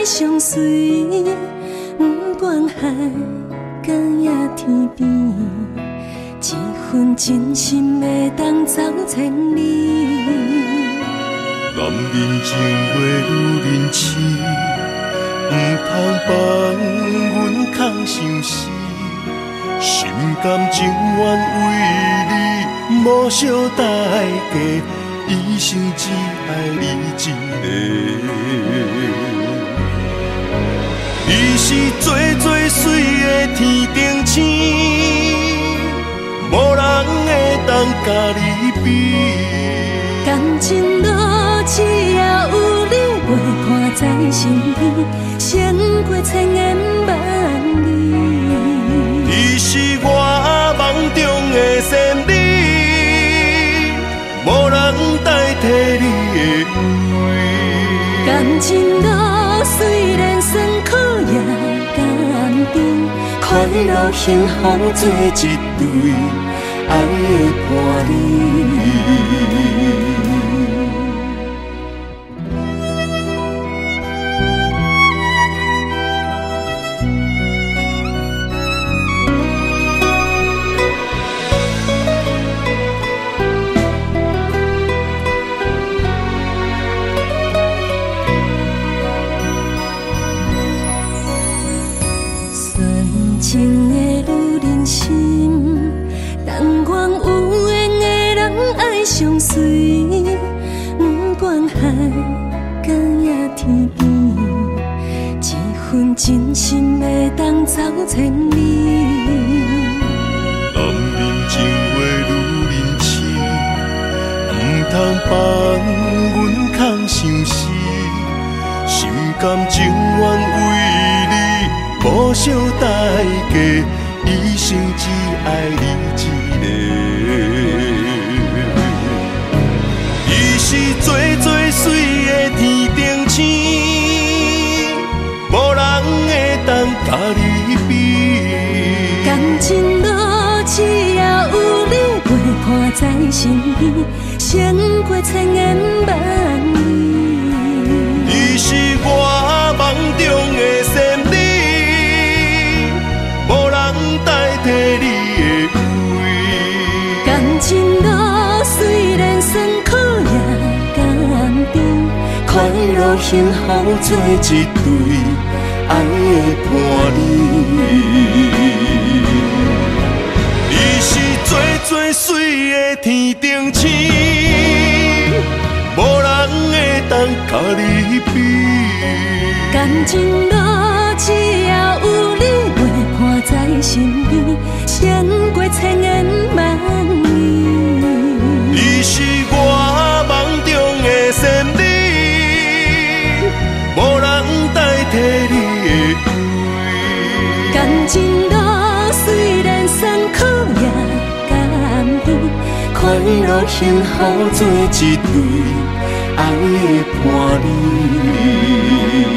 爱相随，不管海角也天边，一份真心会当走千里。 男人情话女人痴，唔通放阮空相思，心甘情愿为你无惜代价，一生只爱你一个。你是最最水的天顶星，无人会当甲你比。 感情路只要有你陪伴在身边，胜过千言万语。 你是我梦中的仙女，无人代替你的位。 感情路虽然酸苦也甘甜，快乐幸福做一对，爱的伴侣。情的女人心，但愿有缘的人爱相随，不管海角也天边，一份真心会当走千里。 男人情话女人痴，唔通放阮空相思，心甘情愿为你。无惜代价，一生只爱你一个。你是最最水的天顶星，无人会当甲你比。 感情路只要有你陪伴在身边，胜过千言万语。 你是我梦中的仙女，代替你的位。 感情路虽然酸苦也甘甜，快乐幸福做一对，爱的伴侣。 你是最最水的天顶星，无人会当甲你比。 感情路只要有你陪伴在身边，胜过千言万语。 你是我梦中的仙女，无人代替你的位。 感情路虽然酸苦也甘甜，快乐幸福做一对，爱的伴侣。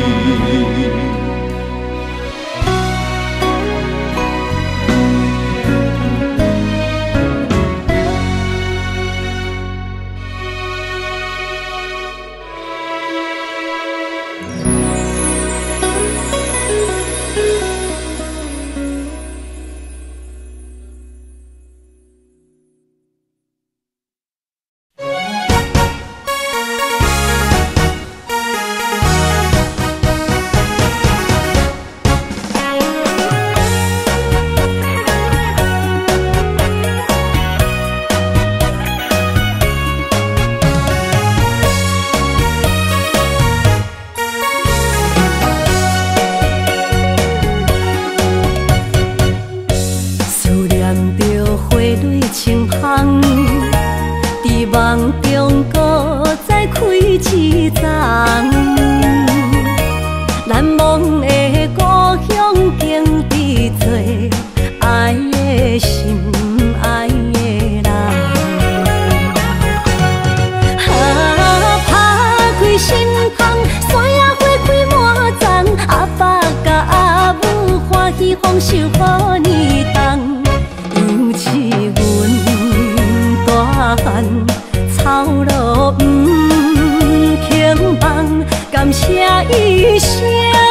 放手予你动，尤是阮大汉草路不轻放，感谢一生。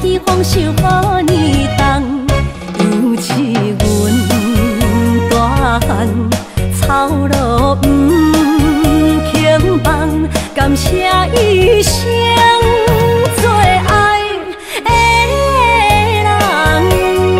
喜丰收好年冬，尤其阮大汉操劳不轻放，感谢一生做爱的人。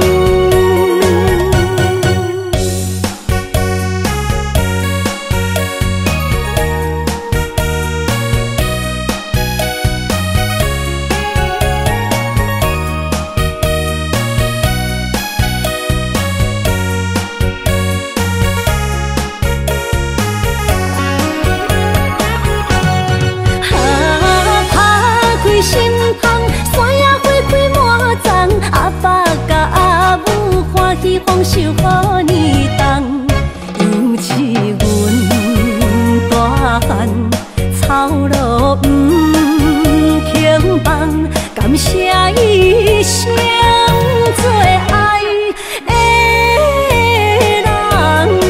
心芳，山野花开满丛，阿爸甲阿母欢喜丰收好年冬，尤其阮大汉操劳不轻放，感谢一生做爱的人。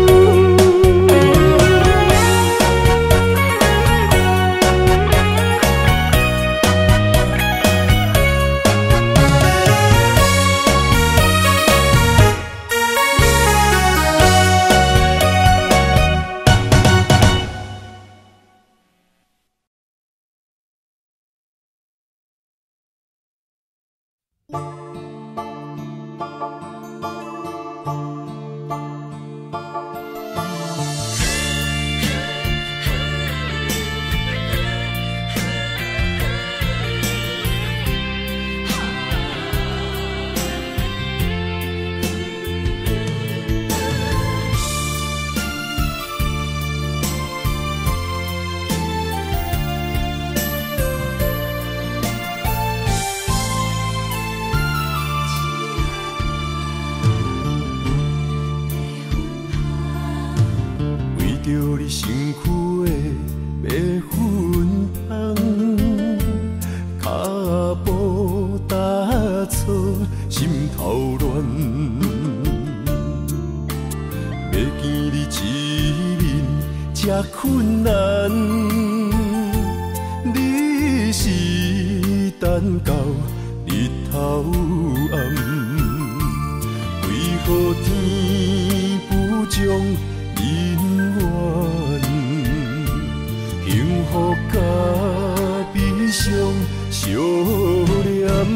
困难，你是等到日头暗，为何天不将人怨？幸福甲悲伤相连，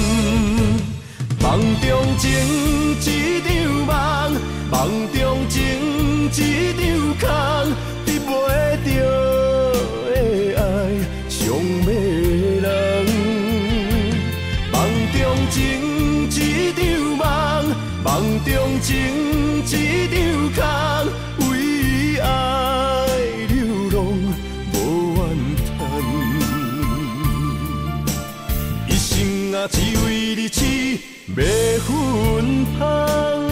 梦中情一场梦，梦中情一场空。袂着的爱，上迷人。梦中情一场梦，梦中情一场空，为爱流浪无怨叹。一生啊，只为你痴，袂分芳。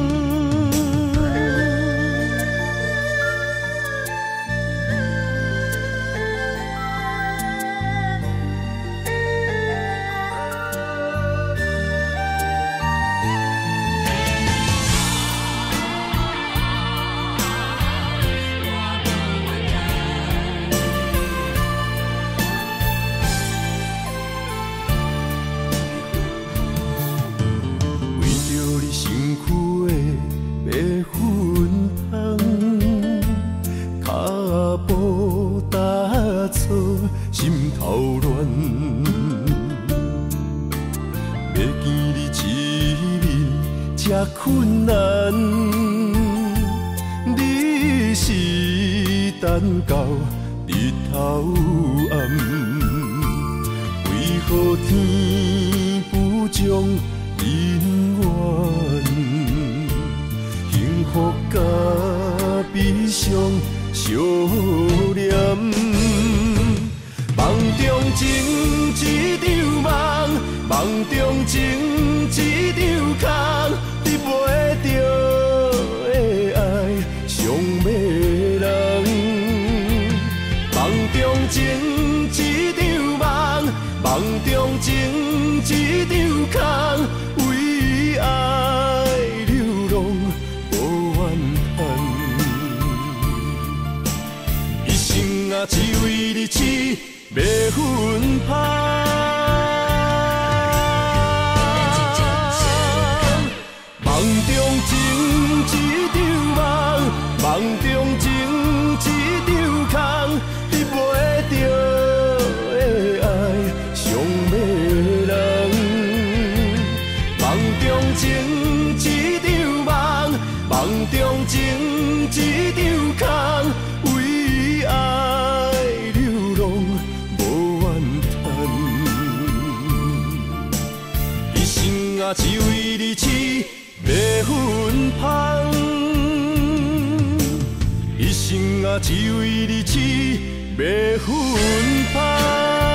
心头乱，要见你一面这困难，你是等到日头暗，为何天不将人怨？幸福甲悲伤相连。梦中情一场梦，梦中情一场空，你袂着的爱上迷人。梦中情一场梦，梦中情一场空，为爱流浪无怨叹。一生啊，只为你痴。袂分芳。 啊只为你痴袂分芳，一生啊只为你痴袂分芳。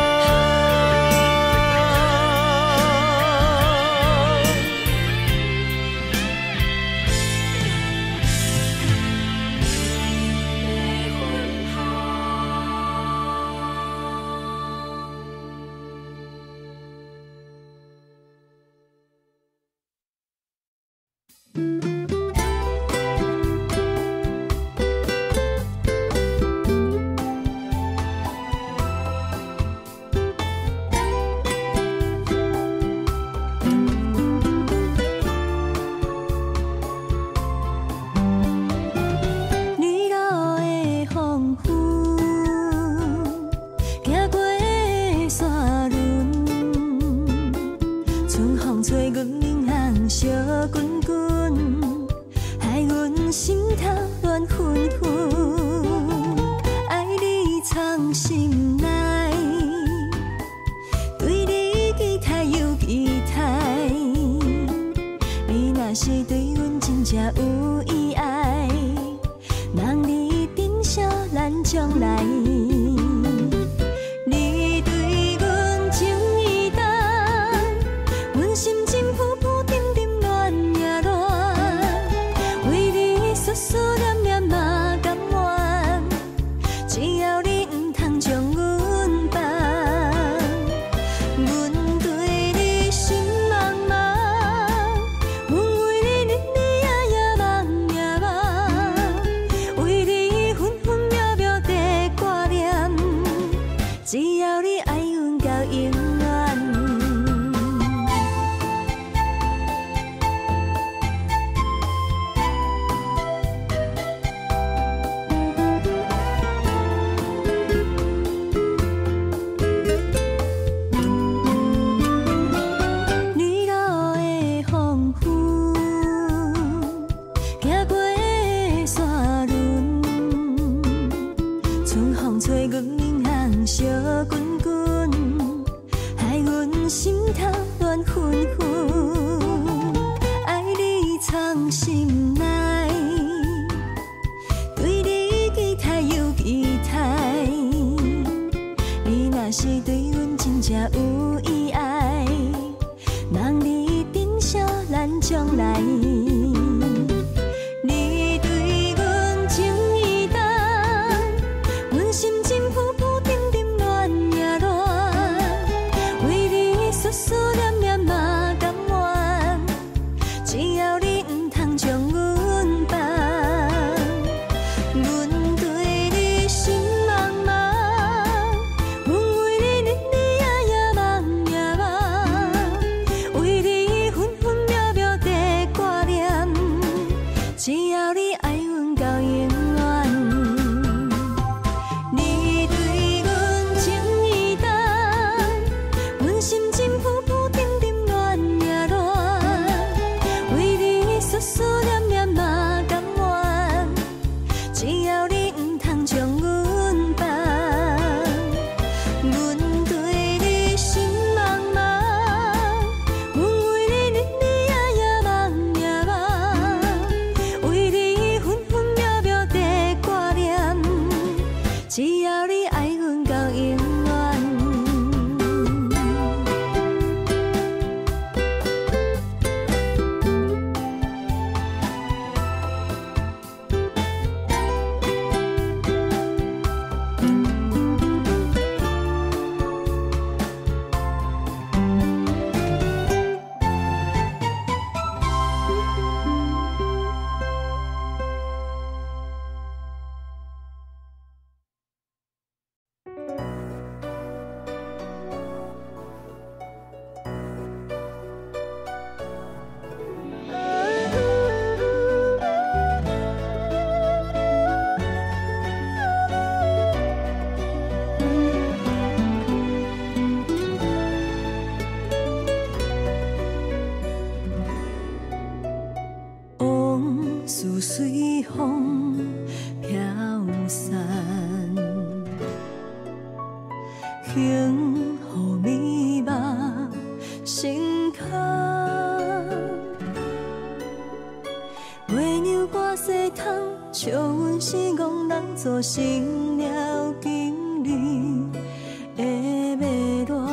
作成了经历的迷恋，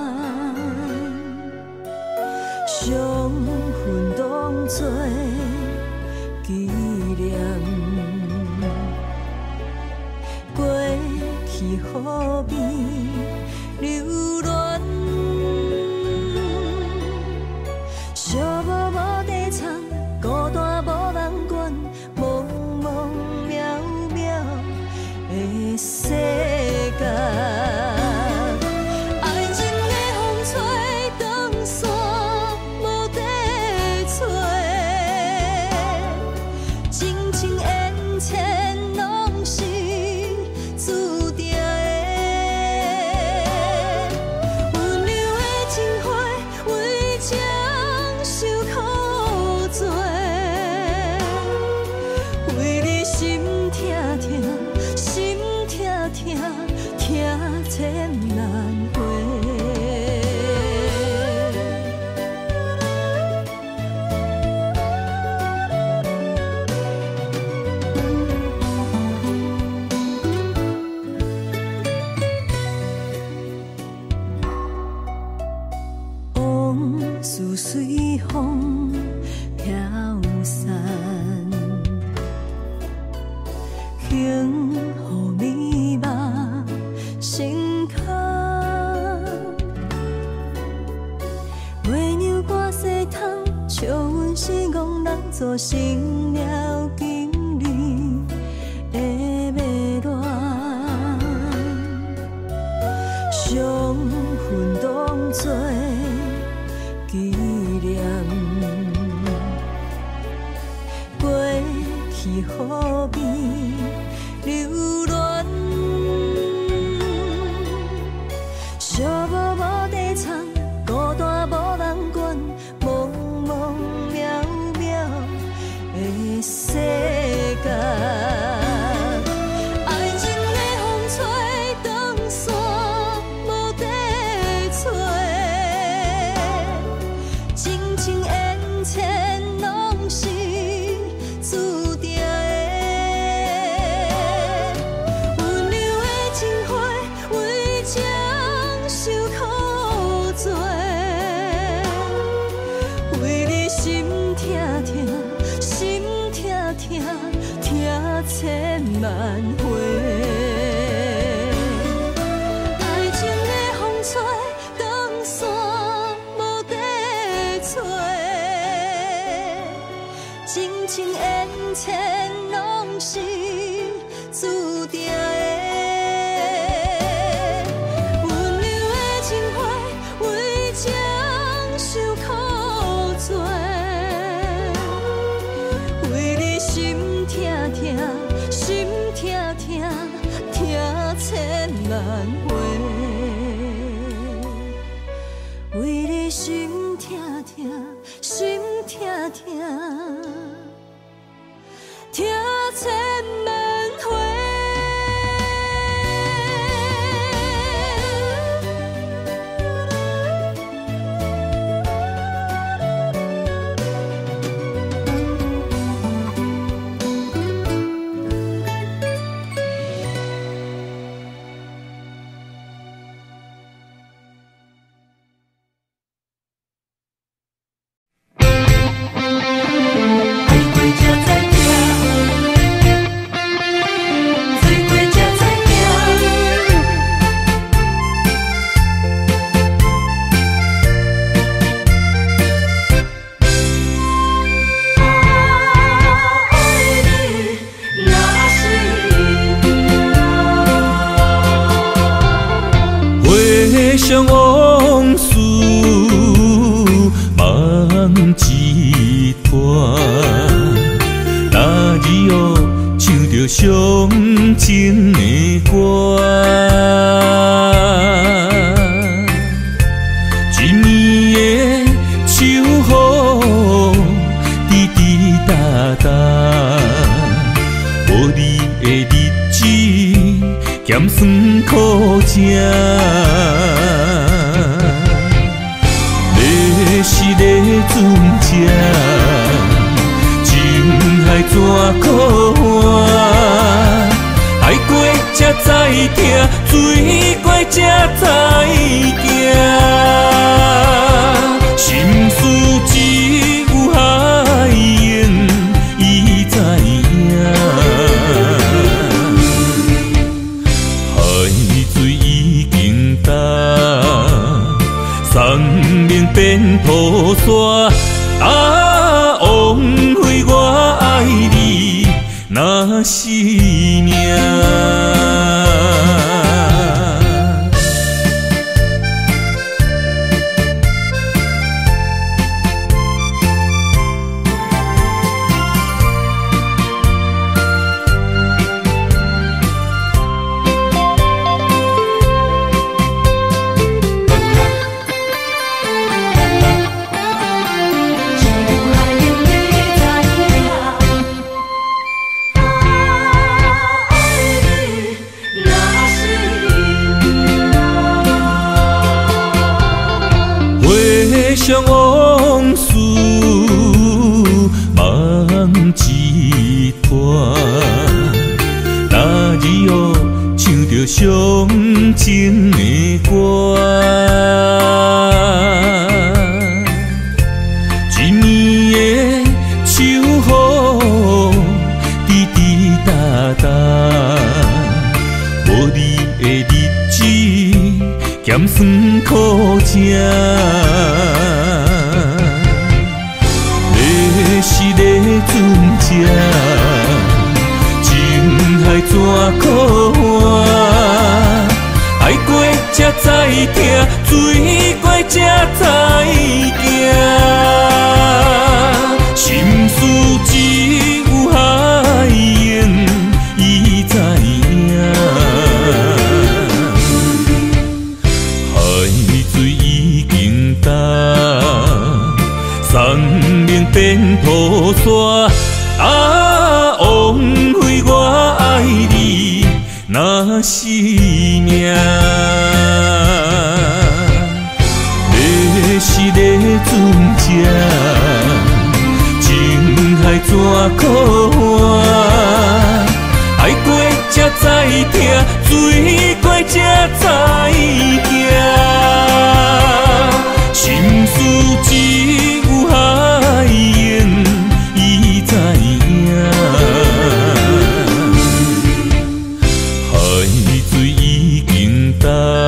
伤痕当作纪念，过去何必留恋？寂寞无地藏，孤单无人管，茫茫渺渺的世界。爱情的风吹断线，无地找，真情缘浅拢是注定的。温柔的情花，为情受苦罪，为你心痛痛，心痛痛，痛千万回。往事随风飘散，轻雨迷目心坎。月娘歌西窗，笑阮是憨人，做成了经历的迷恋，伤痕当作纪念，过去何必留恋？寂寞无地藏，孤单无人管，茫茫渺渺的世界。爱情的风吹断线，无地找，真情缘浅拢是注定的。温柔的情花，为情受苦罪，为你心痛痛，心痛痛，痛千万回。爱情的风吹断线，无地找，真情缘浅拢是注定的。温柔的情花，为情受苦罪，为你心痛痛，心痛痛，痛千万回。为你心痛痛，心痛痛，痛千万回。 回想往事梦一段，那日后唱着伤情的歌，一年的秋雨滴滴答答，无你的日子咸酸苦情。是个船只，情海怎可换？海疼，水怪才知行。心事只有海燕伊知影，海水已经干，山明变土沙。啊，枉费我爱你那是命。想往事梦一团，那日后唱着伤情的歌，一年的秋雨滴滴答答，无你的日子咸酸苦涩。是个船只，情海怎可换？爱过才知疼，水过才知行。心事只有海燕伊知影，海水已经干。山明变土沙，啊，枉费我爱你那是命。你是个船只，情海怎可换？爱过才知疼，水过才知行。心事只有海燕伊知影，海水已经干，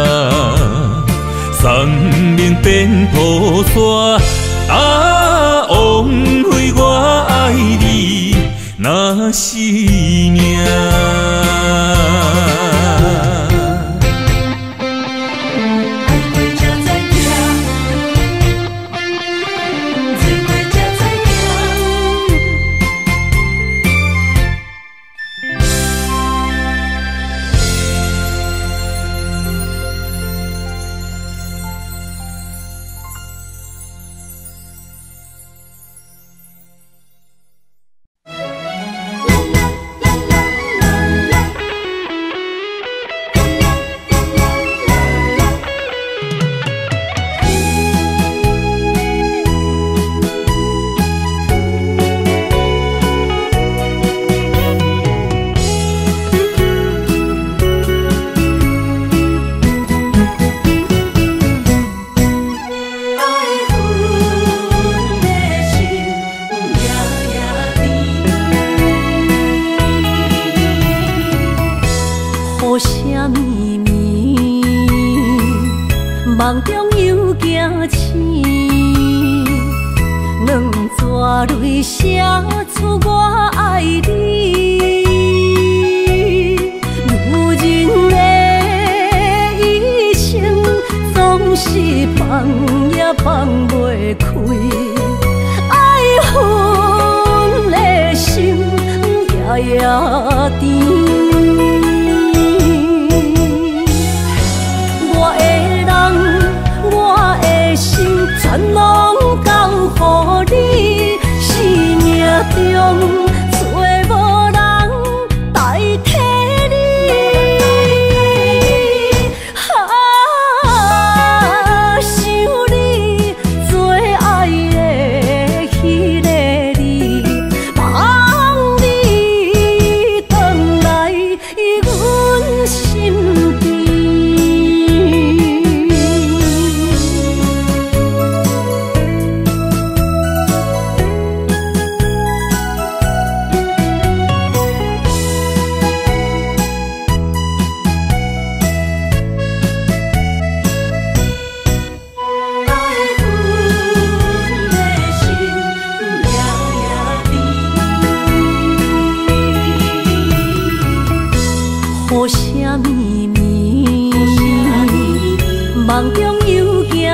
山明变土沙，啊，枉费我爱你那是命。梦中又惊醒，两撮泪写出我爱你。女人的一生总是放也放袂开，爱恨的心夜夜甜。全拢交予你，生命中找无人代替你。想你最爱的迄个你，望你回来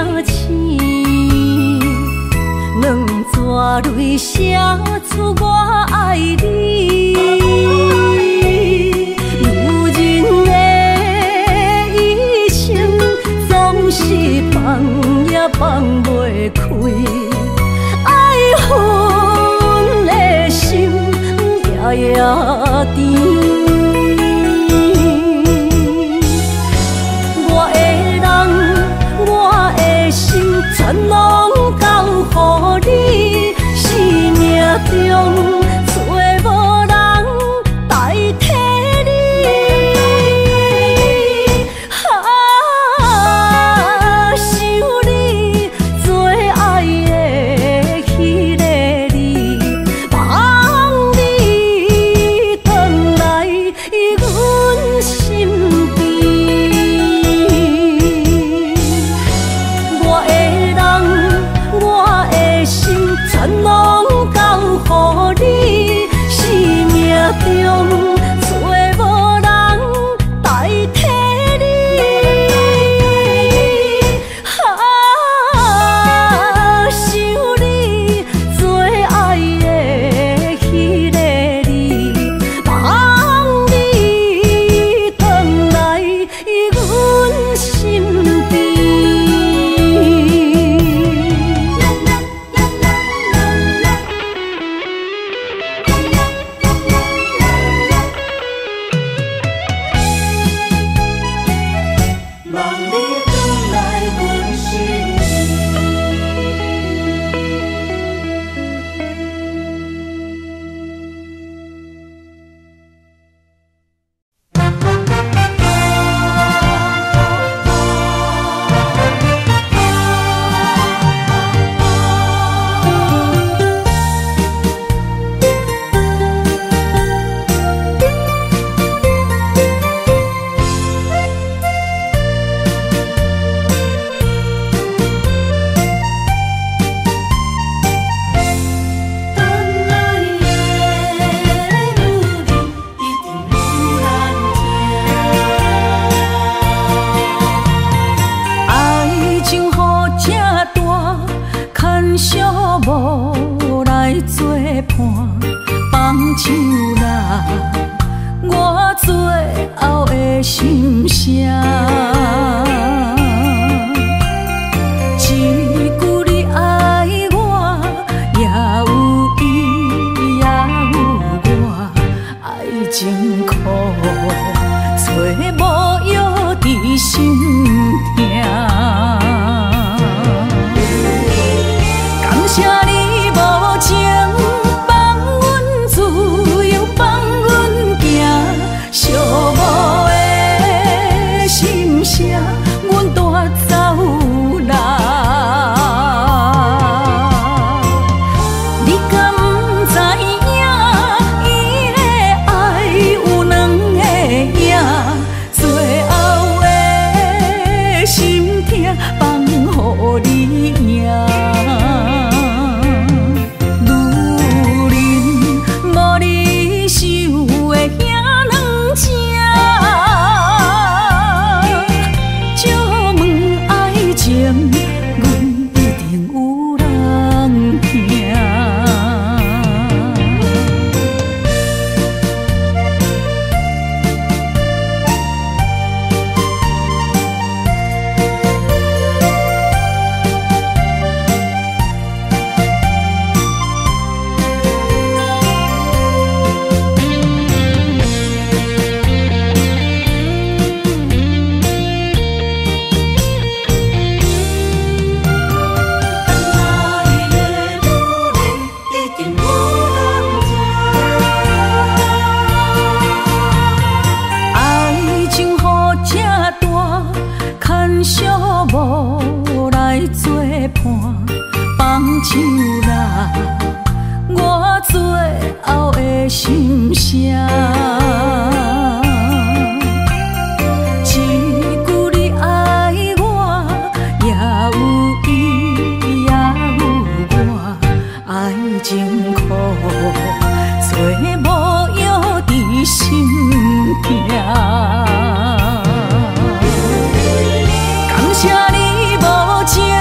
声醒，两纸泪写出我爱你。女人的一生总是放也放袂开，爱恨的心夜夜甜。全拢交乎你，生命中找无人代替你。想你做爱的迄个你，望你回来阮身边。全拢交乎你，生命中找无人代替你。想你做爱的迄个你，望你回来阮身边。无来作伴，放手啦，我最后的心声。一句你爱我，也有伊，也有我，爱情苦，找无药伫心痛。谢你无情，放阮自由，放阮行，寂寞的心声，阮带走啦。你敢不知影，伊的爱有两个影，最后的心痛放予你赢。无来作伴，放手啦，我最后的心声。一句你爱我，也有伊，也有我，爱情苦，做无药伫心痛。感谢你无情。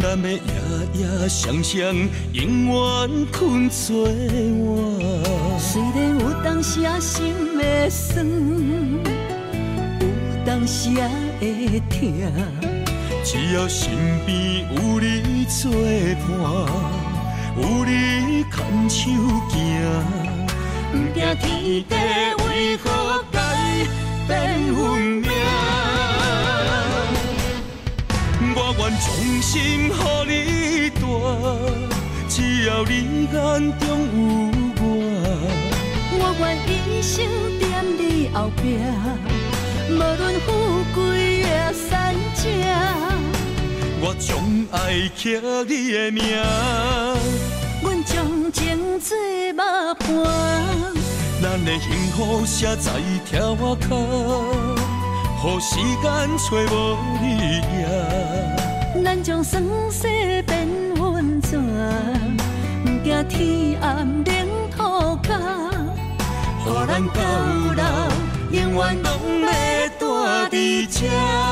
咱要夜夜双双，永远困做我。 虽然有当时啊心会酸，有当时啊会痛， 只要身边有你作伴，有你牵手行。不惊天地为何改变运命？我愿衷心予你带，只要你眼中有我。 我愿一生踮你后壁，无论富贵也善者。 我将爱刻你的名。 阮将情做肉伴， 咱的幸福写在条仔脚，予时间找无你影。 咱将酸涩变温泉，不惊天暗冷土脚，予咱到老永远拢要住伫这。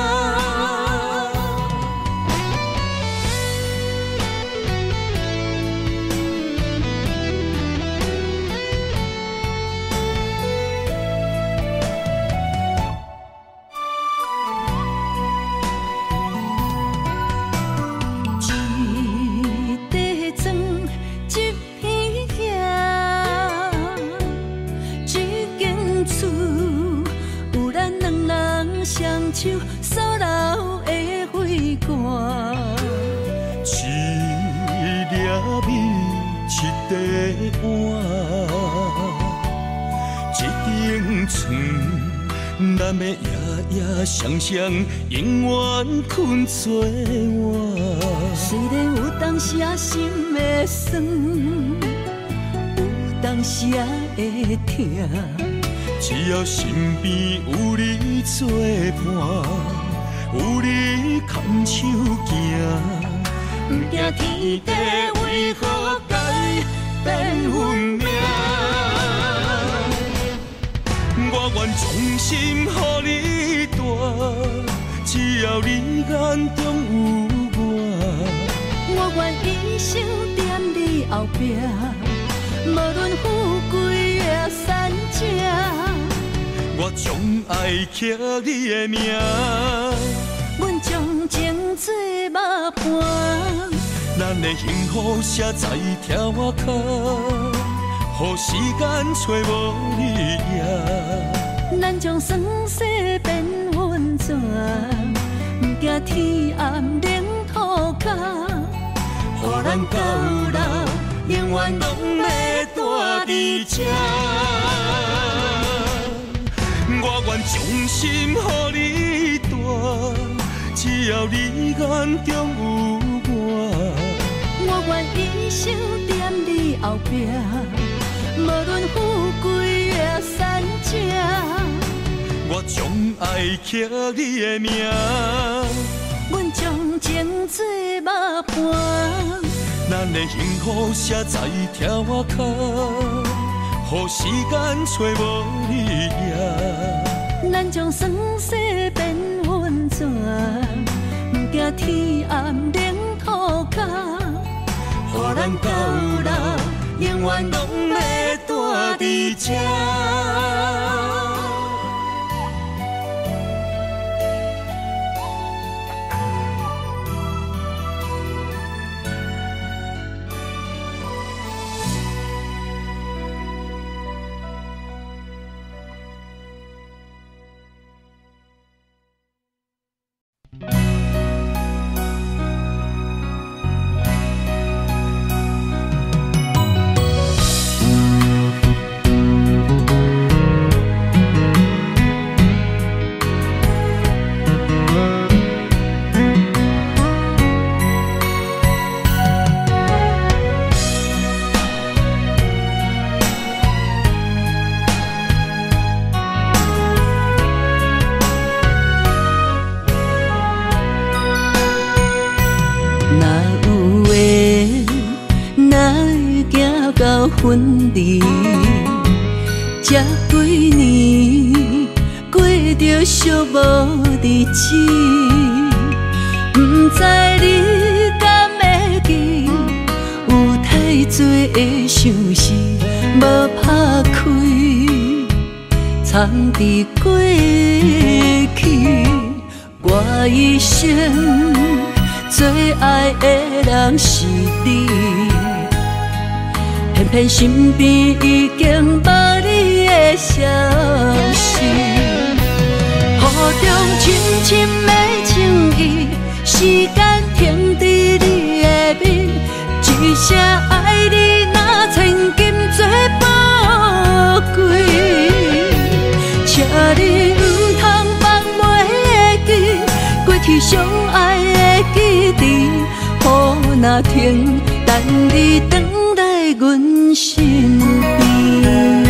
双手所留的花冠， 一粒米，一块碗，一顶床，咱要夜夜双双，永远困做我。 虽然有当时啊心会酸，有当时啊会痛。 只要身边有你作伴，有你牵手行，不惊天地为何改变运命。我愿衷心予你带，只要你眼中有我。 我愿一生踮你后壁，无论富贵也善者。 我将爱刻你的名， 阮将情做肉伴， 咱的幸福写在条仔脚，予时间找无你影。 咱将酸涩变温泉，不惊天暗冷土脚，予咱到老永远拢要住伫这。 我愿衷心予你带，只要你眼中有我。 我愿一生踮你后壁，无论富贵也善者。 我将爱刻你的名， 阮将情做肉伴， 咱的幸福写在条仔脚，予时间找无你影。 咱将酸涩变温泉，不惊天暗冷土脚，予咱到老永远拢要住伫这。到分离，这几年过着寂寞日子，不知你敢做的相思无拍开，藏伫过去。我一生最爱的人是你，偏偏身边已经无你的消息。雨中深深的情意，时间停伫你的面，一声爱你，若千金做宝贵。请你唔通放袂记，过去相爱的记忆，雨若停，等你回来阮身边。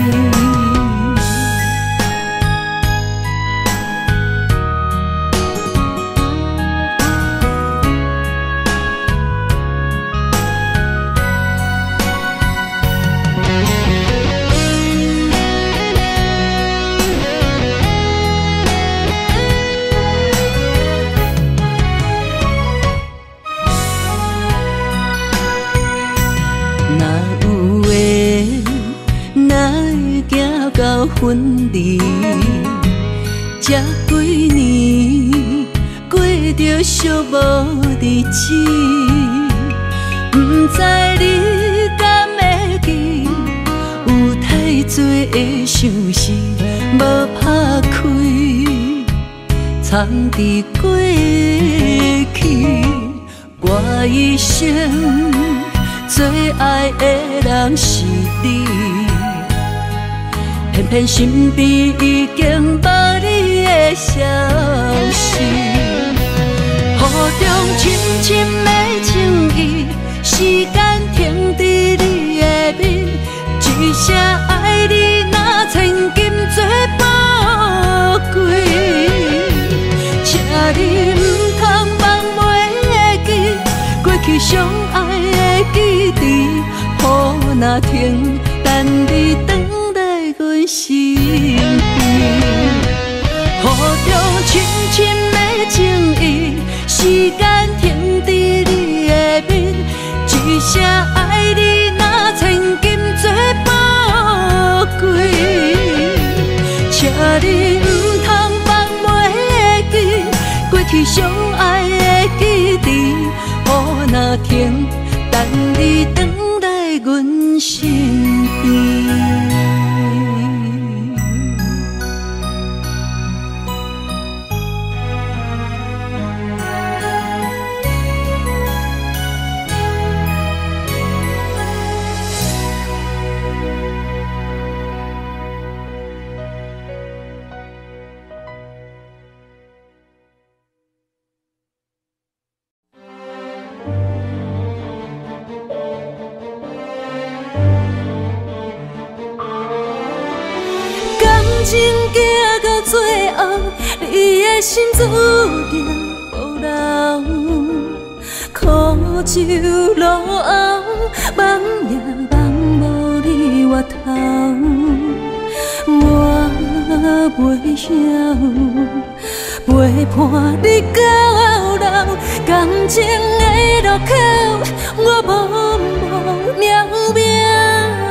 到分离，这几年过着寂无日子，不知你敢会记，有太多的相思无拍开，藏伫过去。我一生最爱的人是你，偏偏身边已经无你的消息。雨中深深的情意，时间停伫你的面，一声爱你，若千金做宝贵。请你唔通放袂记，过去相爱的记忆，雨若停，等你回来阮身边。雨中深深的情意，时间停伫你的面，一声爱你，若千金做宝贵。请你唔通放袂记，过去相爱的记忆，雨若停，等你回来阮身边。情行到最后，你的心注定无留，苦酒路后，梦也梦无你回头。我袂晓陪伴你到老，感情的路口，我茫茫渺渺。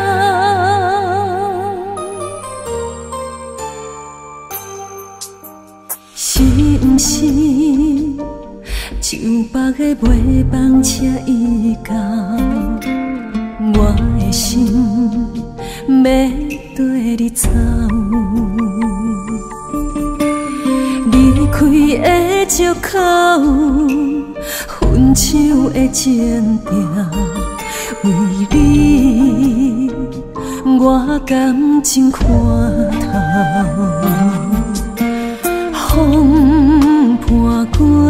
是毋是像别个袂放车伊到，我的心要对你走。离开的借口，分手的前兆，为你我感情看透。风伴过，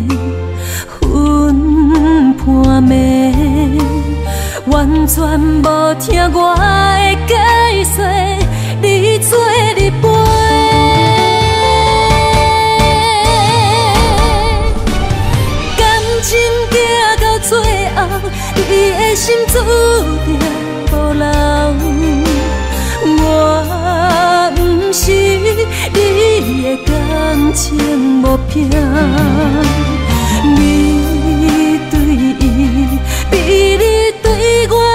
云伴暝，完全无听我的解说，你做你陪。感情行到最后，你的心注定无留。我不是你的感情目标，你对伊比你对我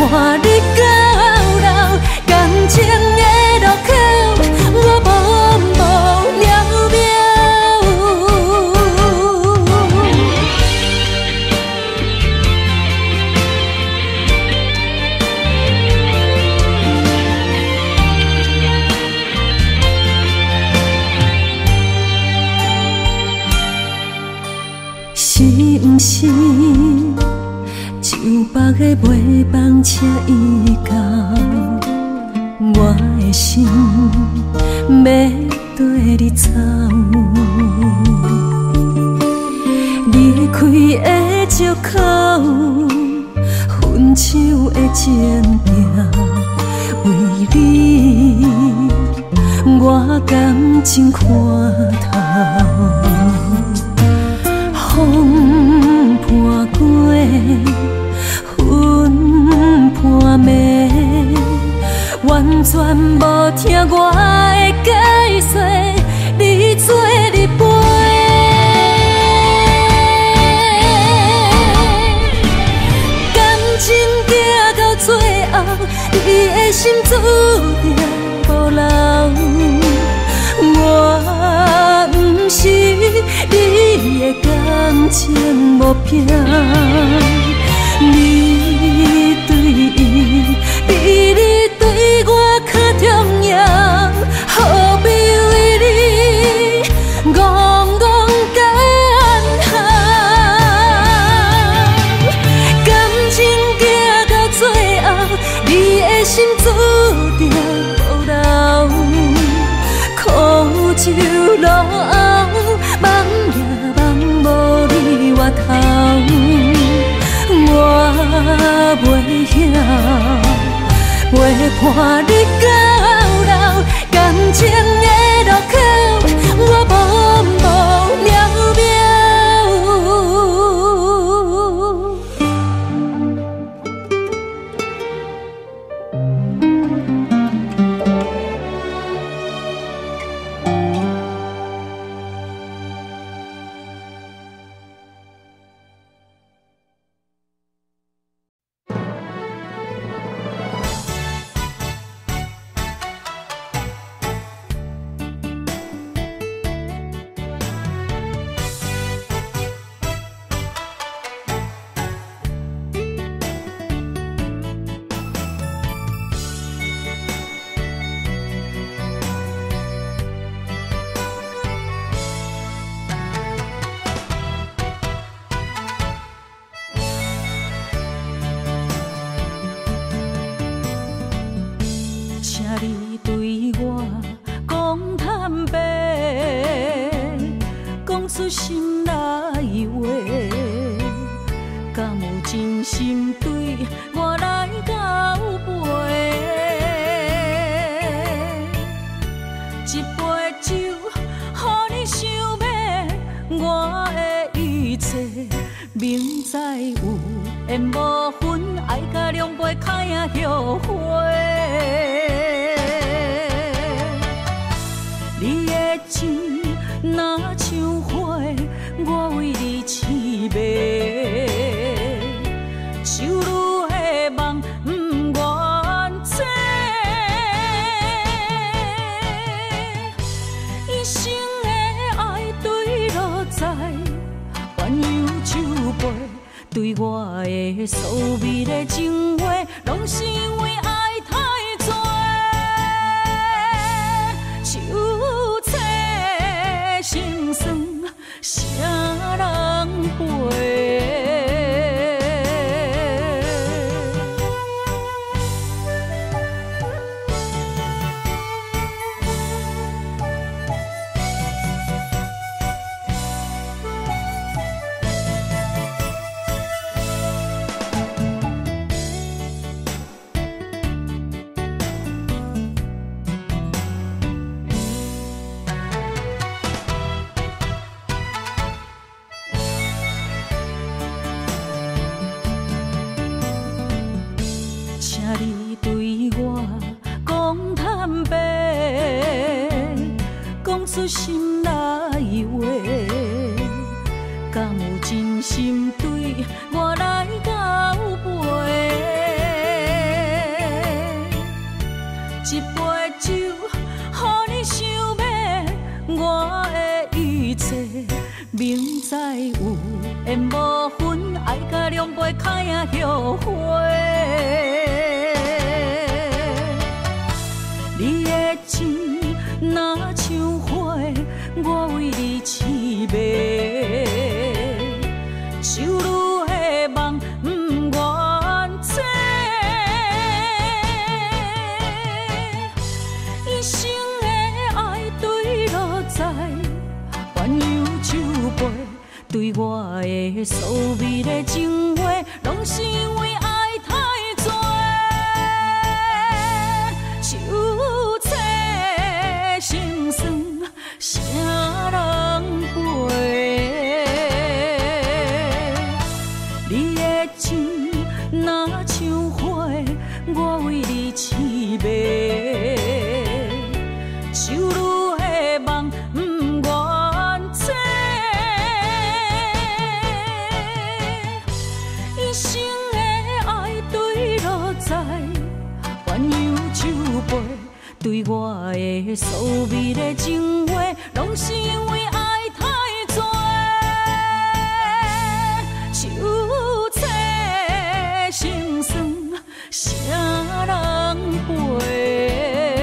伴你到老，感情的路口，我茫茫渺渺。是毋是就北的袂放车伊到，我的心要跟你走。离开的借口，分手的情定，为你我感情看透。风伴过，云伴暝，完全无听我的解说，你做你陪。感情行到最后，你的心注定无留。我不是你的感情目标，你对伊比你对我较重要，何必为你戆戆干行？感情行到最后，你的心注定无留。苦酒落后，梦也梦无你回头，我袂晓，袂伴你到老，感情的路口，我茫茫渺渺。你对我讲坦白，讲出心内话，敢有真心对我来交陪？一杯酒，予你想要我的一切，明知有缘无分，爱甲两杯开啊后悔。你的情若像花，我为你痴迷，手女的梦不愿切，一生的爱对落在鸳鸯酒杯，对我的所谓的情话，拢是因为爱太多。心酸，啥人陪？你对我讲坦白，讲出心内话，敢有真心对我来交陪？ 一杯酒，予你想要我的一切，明知有缘无分，爱甲两杯开啊后悔。你的情若像花，我为你痴迷，手女的梦不愿做。一生的爱对落在鸳鸯酒杯，对我的所美的情话，拢是因为爱太多。手册心酸，啥人陪？你的情若像花，我为你痴迷，手女的梦不愿做。一生的爱对落在鸳鸯酒杯，对我的所美的情话，拢是因为爱太多。手册心酸，啥人陪？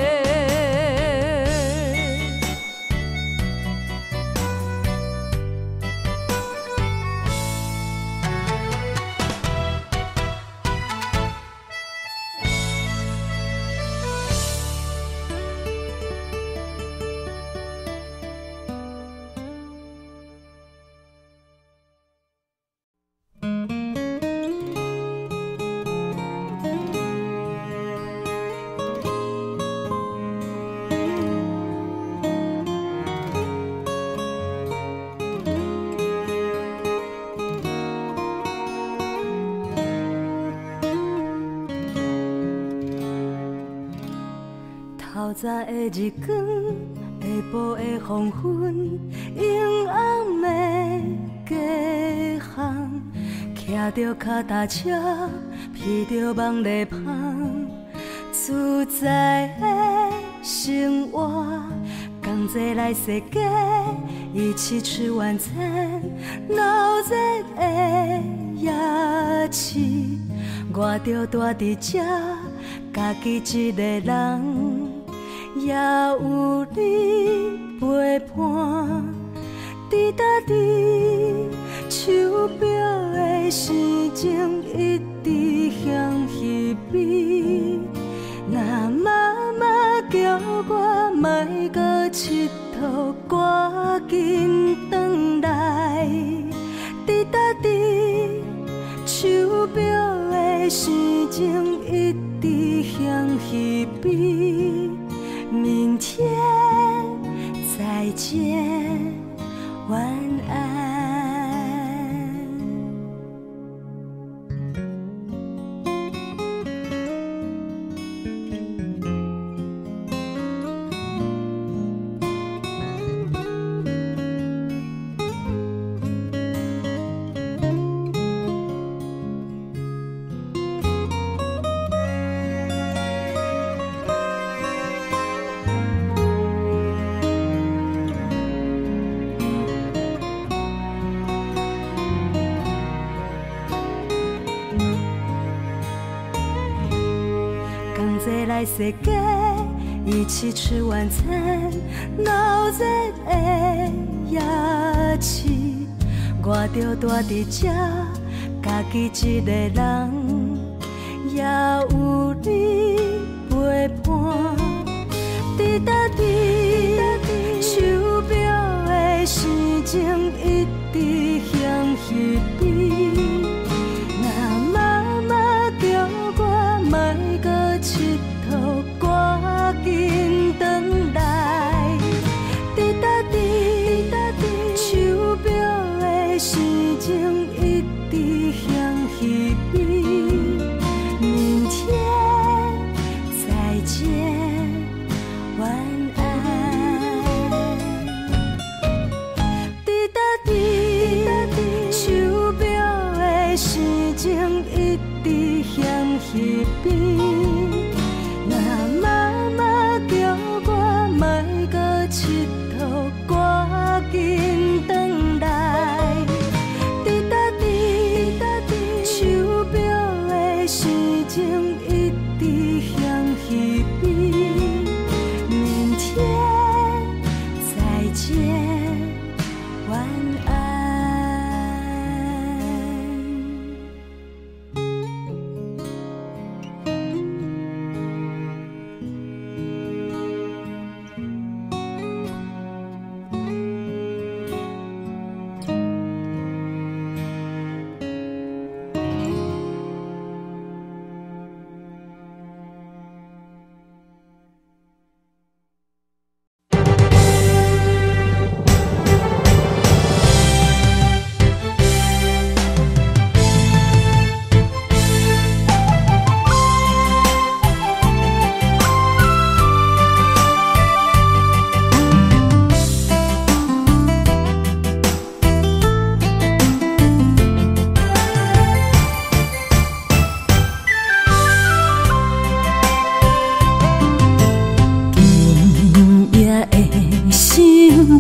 透早的日光，下晡的黄昏，阴暗的街巷，骑着脚踏车，披着梦在香，自在的生活，同齐来世界，一起吃晚餐，闹热的夜市，我着住伫这，家己一个人。也有你陪伴，滴答滴，手表的时钟一直向彼边。若妈妈叫我莫搁佚佗，赶紧转来。滴答滴，手表的时钟一直向彼边。明天再见，晚安。来世界，一起吃晚餐，闹热的夜市，我着住伫这，家己一个人，也有你陪伴。滴答滴，手表的时钟一直向彼边。若妈妈叫我莫搁佚佗，赶紧转来。滴答滴，手表的时钟一直向彼边。明天再见，晚安。滴答滴，手表的时钟一直向彼边。若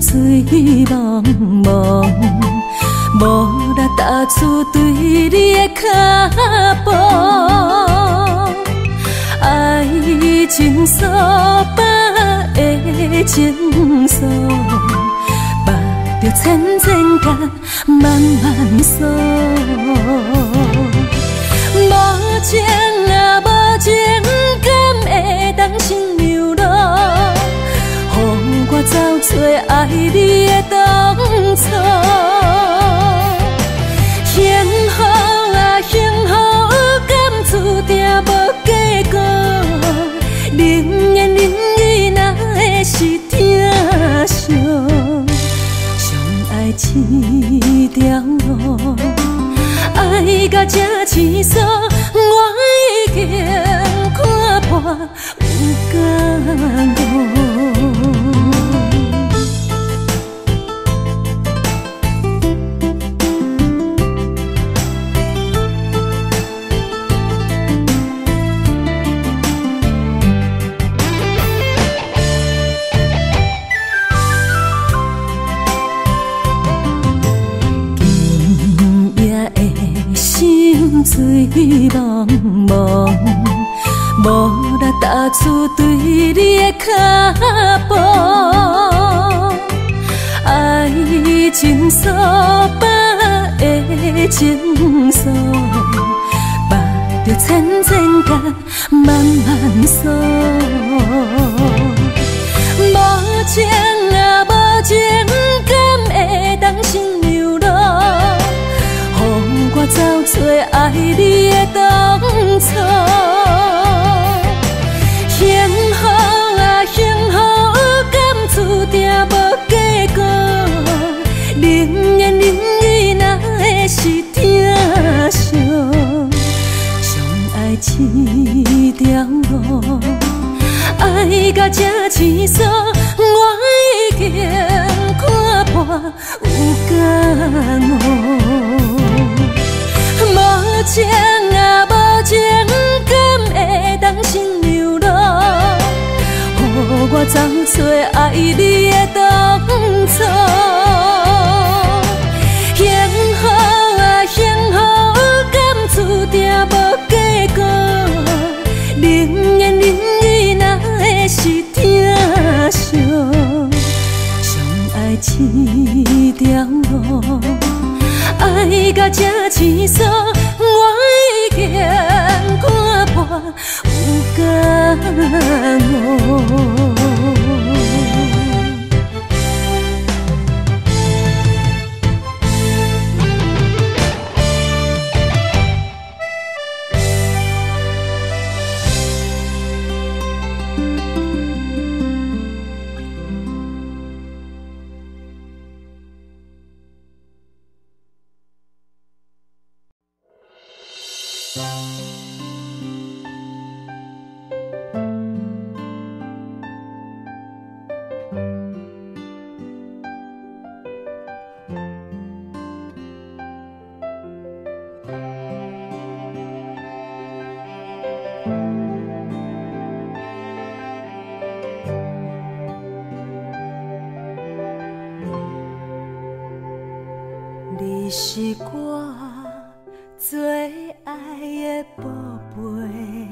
水茫茫，无力踏出对你的脚步。爱情诉把的情诉，目着千千甲慢慢诉。无情啊无情，敢会当心流落？予我走找爱你的当初。幸福啊幸福，敢注定无结果？宁愿忍语哪会是疼惜？相爱一条路，爱到这刺索，我已经看破有敢无。水茫茫，无力踏出对你的脚步。爱情诉把的情诉，目着千千甲慢慢诉。无情啊无情，敢会当心流落？我走找爱你的当初。幸福啊幸福，敢注定无结果？宁愿忍语哪会是疼惜？相爱一条路，爱到这刺索，我已经看破有敢无。无情啊无情，敢会当心流落？予我走找爱你的当初。幸福啊幸福，敢注定无结果？宁愿忍语哪会是疼惜？相爱一条路，爱到这刺索，我已经看破有敢无。你是我最爱的宝贝，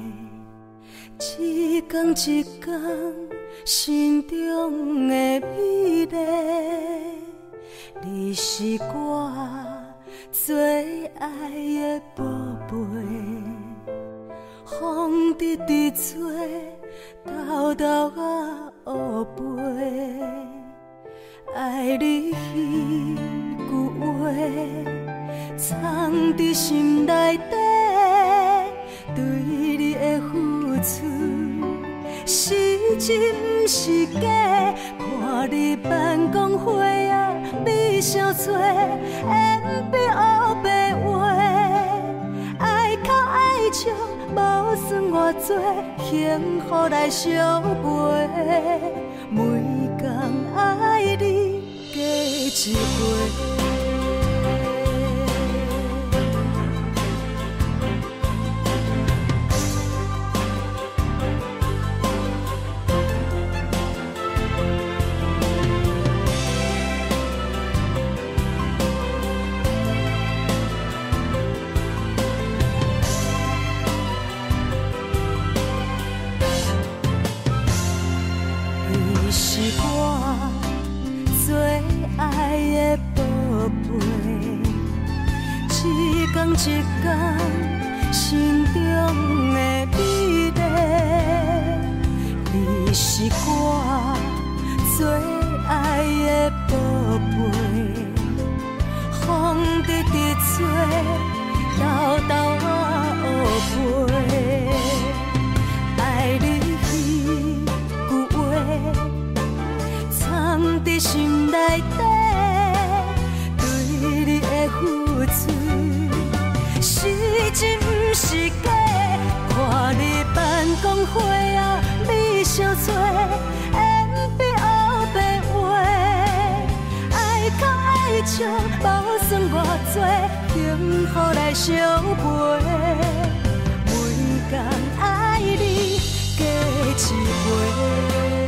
一天一天心中的美丽。你是我最爱的宝贝，风直直吹，偷偷啊乌飞，爱你彼句话，藏伫心内底，对你的付出是真不是假？看你办公会啊，美相撮，缘比黑白话，爱哭爱笑，无算偌多，幸福来相陪，每天爱你加一回。 一天心中的美丽，你是我最爱的宝贝。风直直吹，豆豆仔黑背，爱你彼句话，藏在心内底，对你的付出，是真不是假。看你办公会啊，你相做，缘比黑白话，爱哭爱笑，无算偌多，幸福来相陪。每天爱你加一回。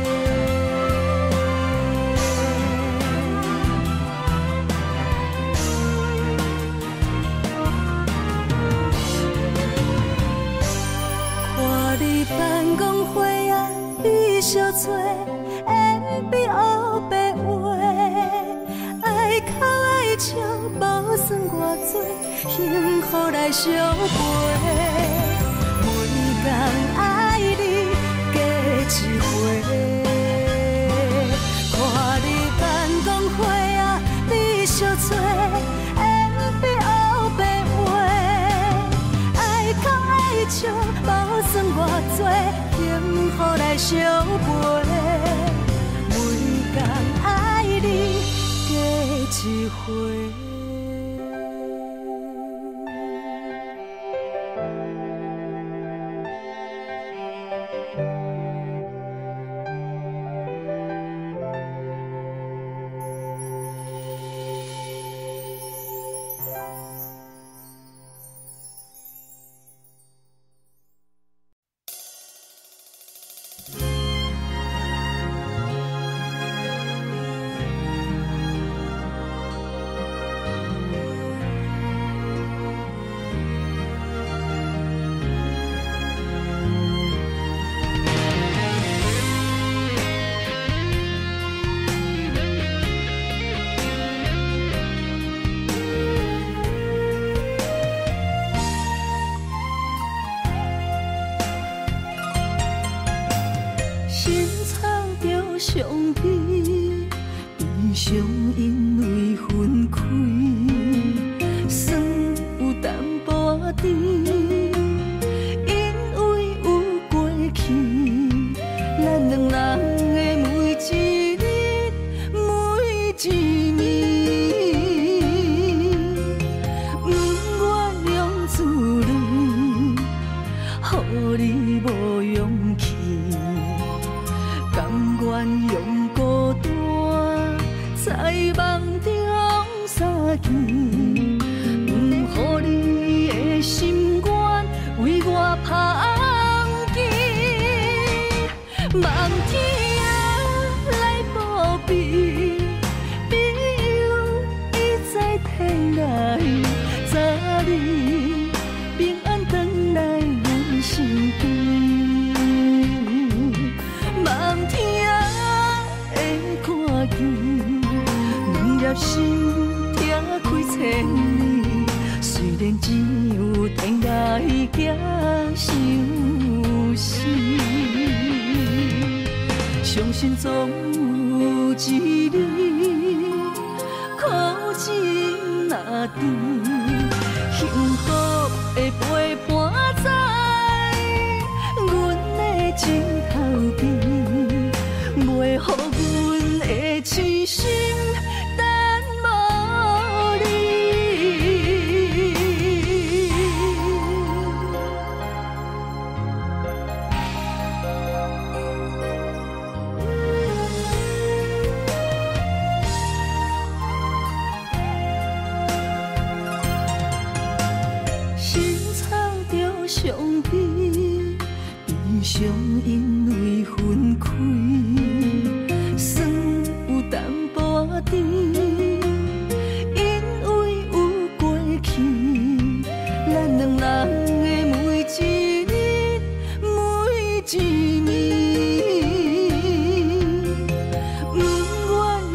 你办公会啊，你相做，缘比黑白话，爱哭爱笑，无算偌多，幸福来相陪。每天爱你加一回，看你办公会啊，你相做，缘比黑白话，爱哭爱笑。无算偌多，幸福来相陪。每天爱你加一回。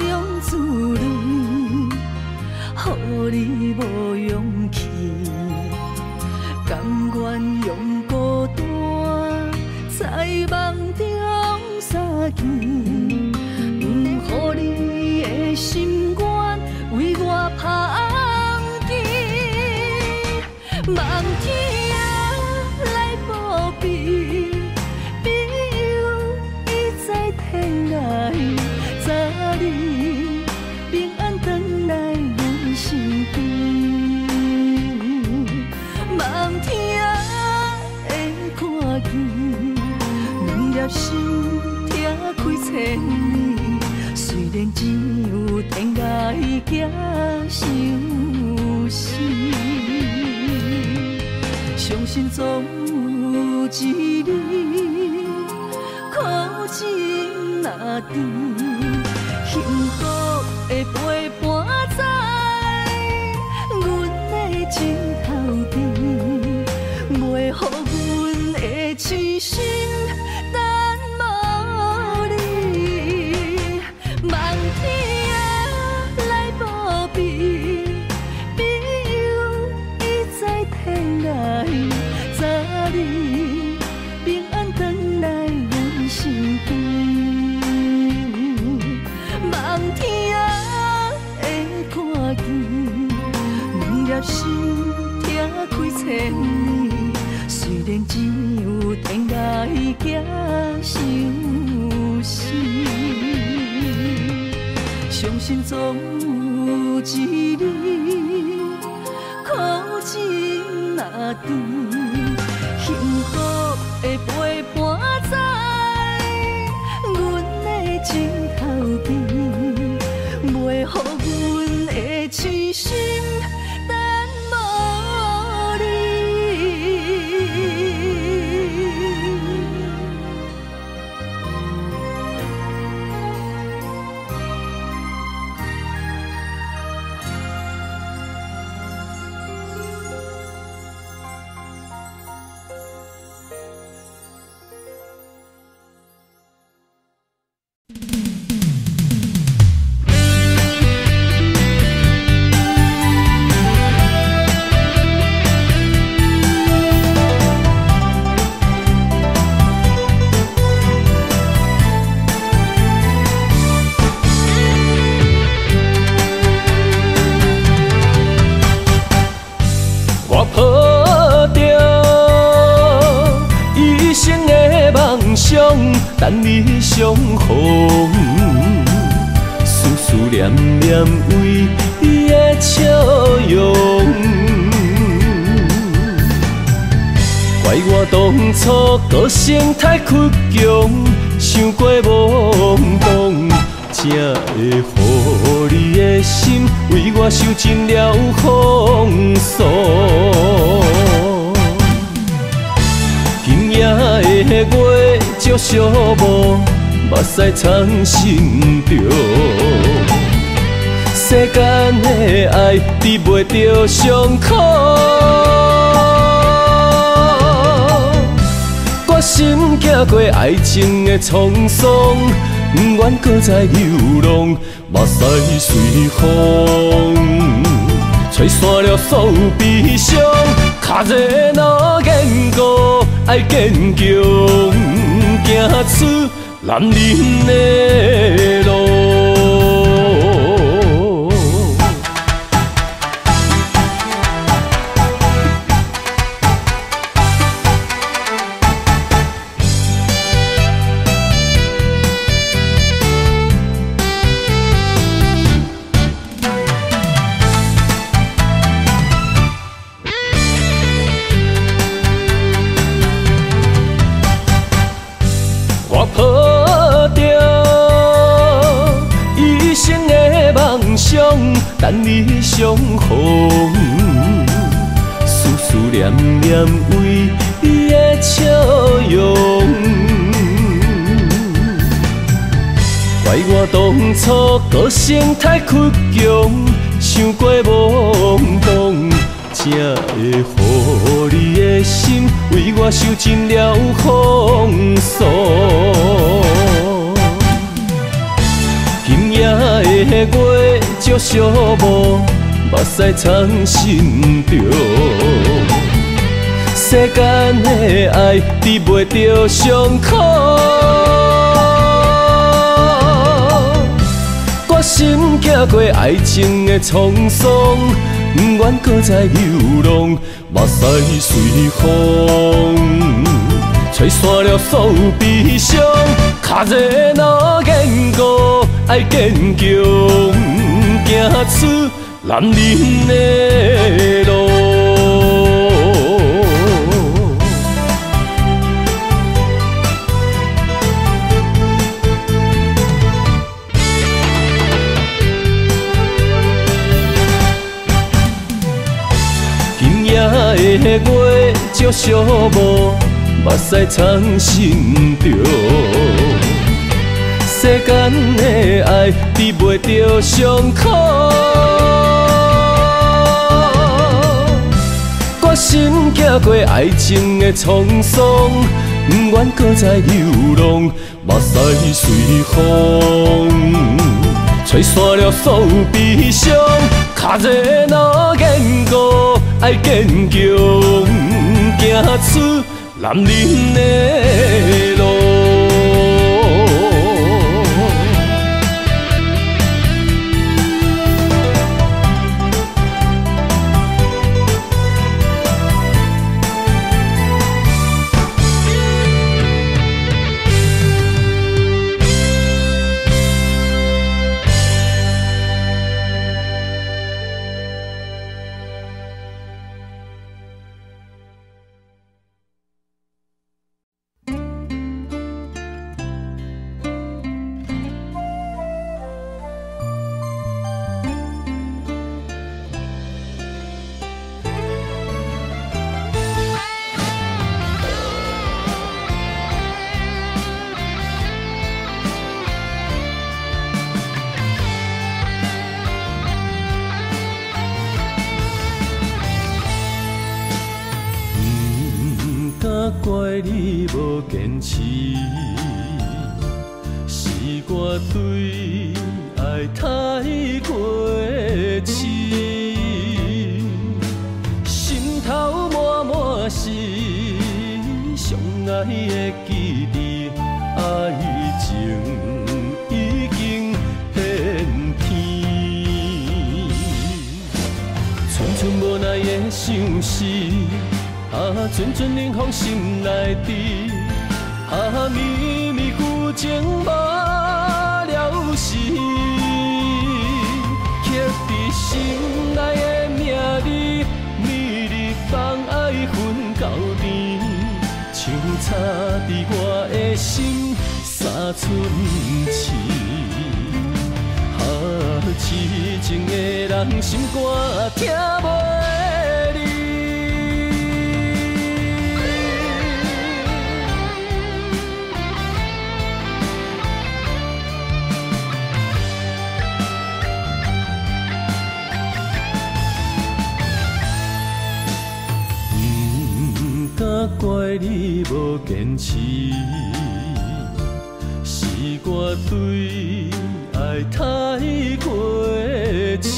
予你无勇气。 见，予你的心愿为我芳枝。梦天来保庇，庇佑伊在天来，早日平安回来阮身边。梦天的看见，两粒心拆开千年，虽然只有天涯行相思。相信总有一日，苦尽那甜，幸福的陪伴在阮的枕头边，袂予阮的痴心等无你。梦天来保庇，庇佑伊在天来，早日平安回来阮身边。梦天的看见，两粒心拆开千年，虽然只有天涯行相思。相信总有一日，苦尽那甜，幸福的陪伴在阮的枕头边，袂予阮的痴心等无你。 我抱着一生的梦想，等你相逢，思念念为你的笑容。怪我当初个性太倔强，想过懵懂，才会予你的心为我受尽了风霜。今夜的月照寂寞，目屎藏心中。世间的爱治袂着伤苦，我心行过爱情的沧桑，不愿搁再流浪，目屎随风，吹散了所有悲伤。脚热若坚固，爱坚强，行出男人的路。我抱着一生的梦想，等你相逢，思念念为你的笑容。怪我当初个性太倔强，想过懵懂，才会予你的心为我受尽了风霜。今夜的月照寂寞，目屎藏心中。世间的爱治袂着伤苦， 过爱情的沧桑，不愿搁再游浪，目屎随风，吹散了所有悲伤。脚热若坚固，爱坚强，行出男人的路。的月照小无，目屎藏心中。世间的爱比袂着伤苦，决心行过爱情的沧桑，不愿搁再游浪，目屎随风，吹散了所有悲伤。脚热若坚固，爱坚强，行出男人的路。怪你无坚持，是我对爱太过痴，心头满满是相爱的记忆，爱情已经变天，寸寸无奈的相思。阵阵冷风心内滴，绵绵旧情无了时，刻在心内的名字，每日放爱分到甜，像插在我的心三寸刺。痴情的人心肝听袂。怪你无坚持，是我对爱太过痴，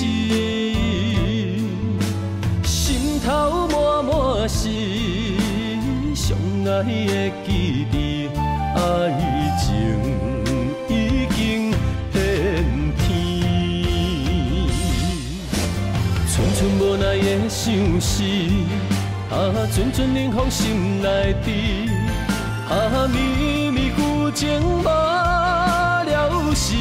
心头满满是相爱的记忆，爱情已经变天，寸寸无奈的相思。阵阵冷风心内滴，绵绵旧情无了时，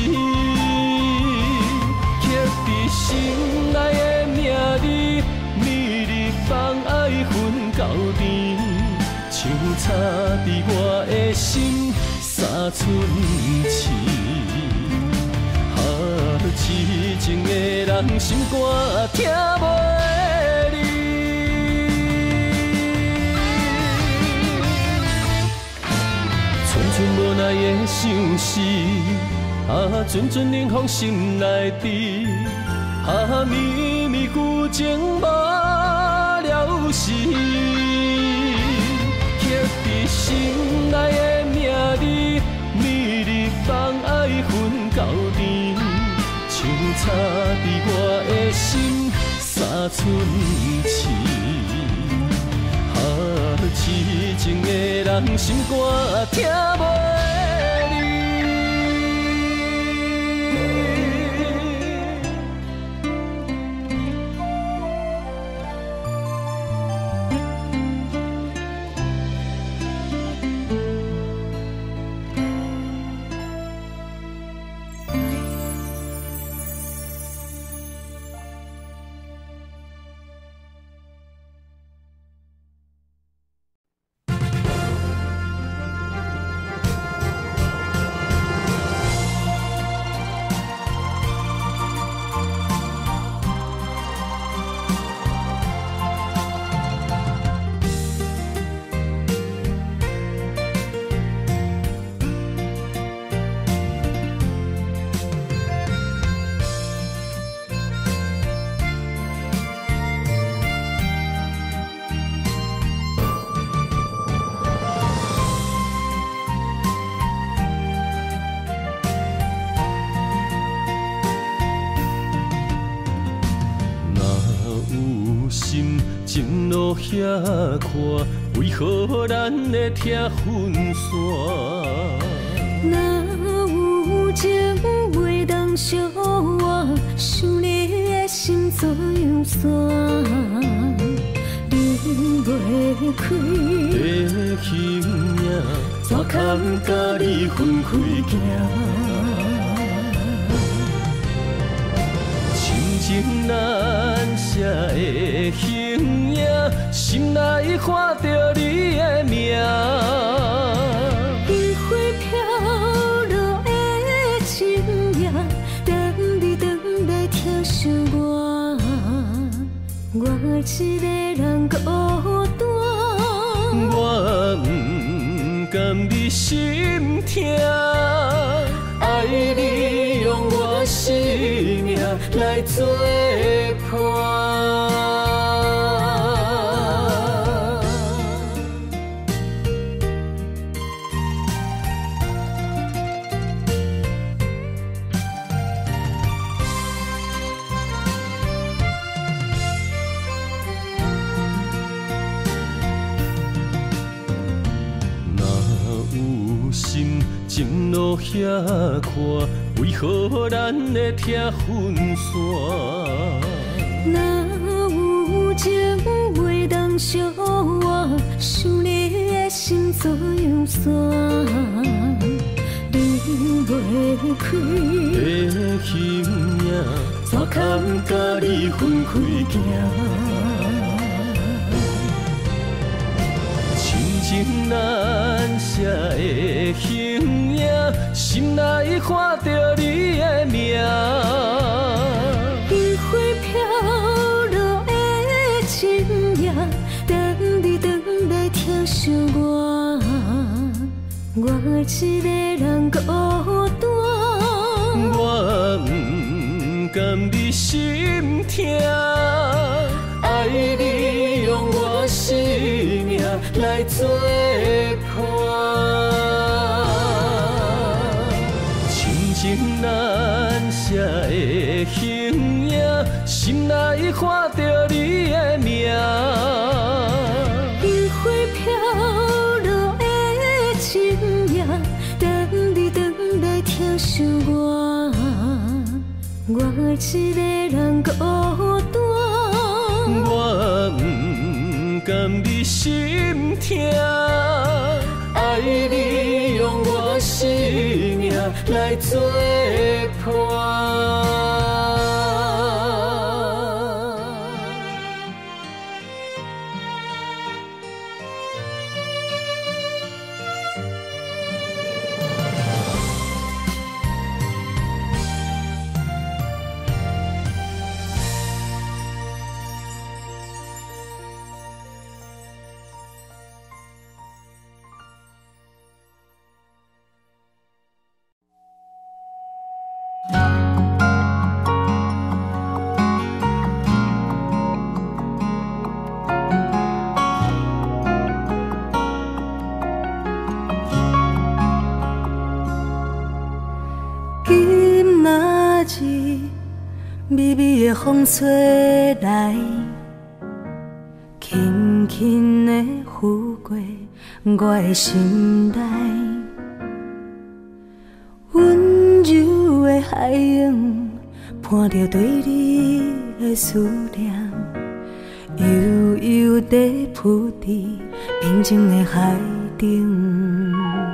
刻在心内的名字，每日放爱分到甜，像插在我的心三寸刺。痴情的人心肝听袂。寸无奈的相思，阵阵冷风心内滴，绵绵旧情无了时，刻在心内的名字，每日放爱分到甜，像插在我的心三寸刺。痴情的人心肝听袂离。 落遐看，为何咱会拆分散？ 若有情袂当相换，想你的心怎样散？离袂开的形影，怎堪甲你分开行？情难舍的形影，心内看着你的名。 烟花飘落的深夜，等你回来疼惜我，我一个人孤单。 我不甘你心痛，爱你用我生命来作伴。情路遐看，为何咱会拆分散？ 若有情袂当相换，想你的心怎样散？离袂开的形影，怎堪甲你分开行？情难舍的形影，心内看着你的名。 烟花飘落的深夜，等你回来疼惜我，我一个人孤单。 我不甘你心痛，爱你用我生命来作伴。情难舍的形影，心内看着你的名。 烟花飘落的深夜，等你回来疼惜我，我一个人孤单。 我不甘你心痛，爱你用我生命来作伴。 微微的风吹来，轻轻的拂过我的心内，温柔的海洋伴着对你的思念，悠悠地浮伫平静的海顶。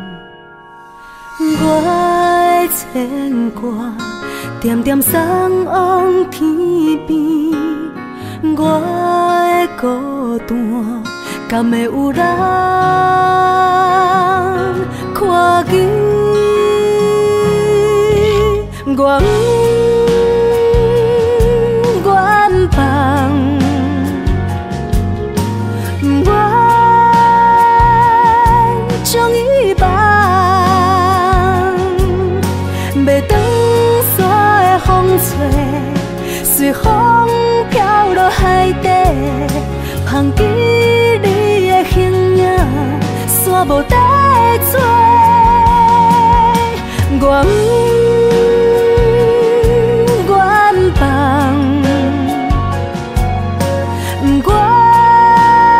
我的牵挂点点送往天边，我的孤单敢会有人看见？我愿放，我将伊放，袂当煞的风吹，随风飘落海底，放记你的形影，煞无带做。我愿放，我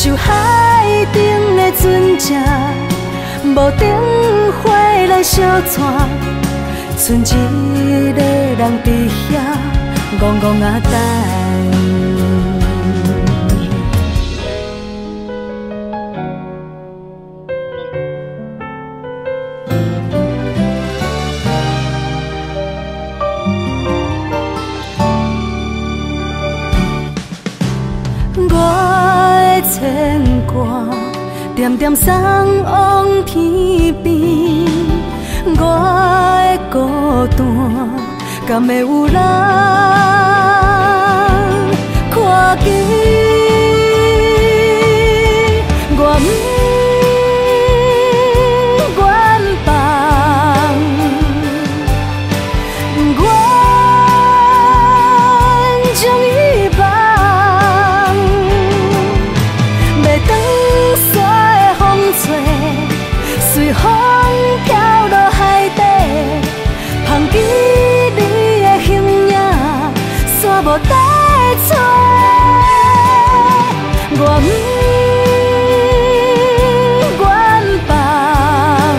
像海顶的船只，无灯火来相带，剩一个人伫遐戆戆啊等。牵挂，点点送往天边。我的孤单，敢会有人看见？我不愿放，愿将伊放。随风飘落海底，芳记你的形影，山无带找。我不愿放，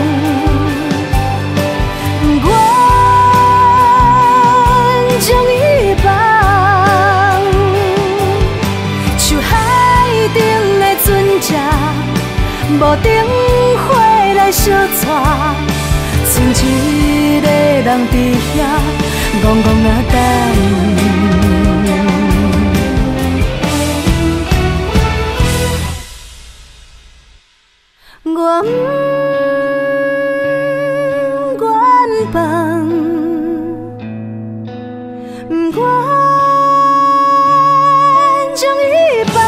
愿将伊放，像海顶的船只，无灯火来相带，剩一个人伫遐戆戆啊等。我不愿放，不愿将伊放，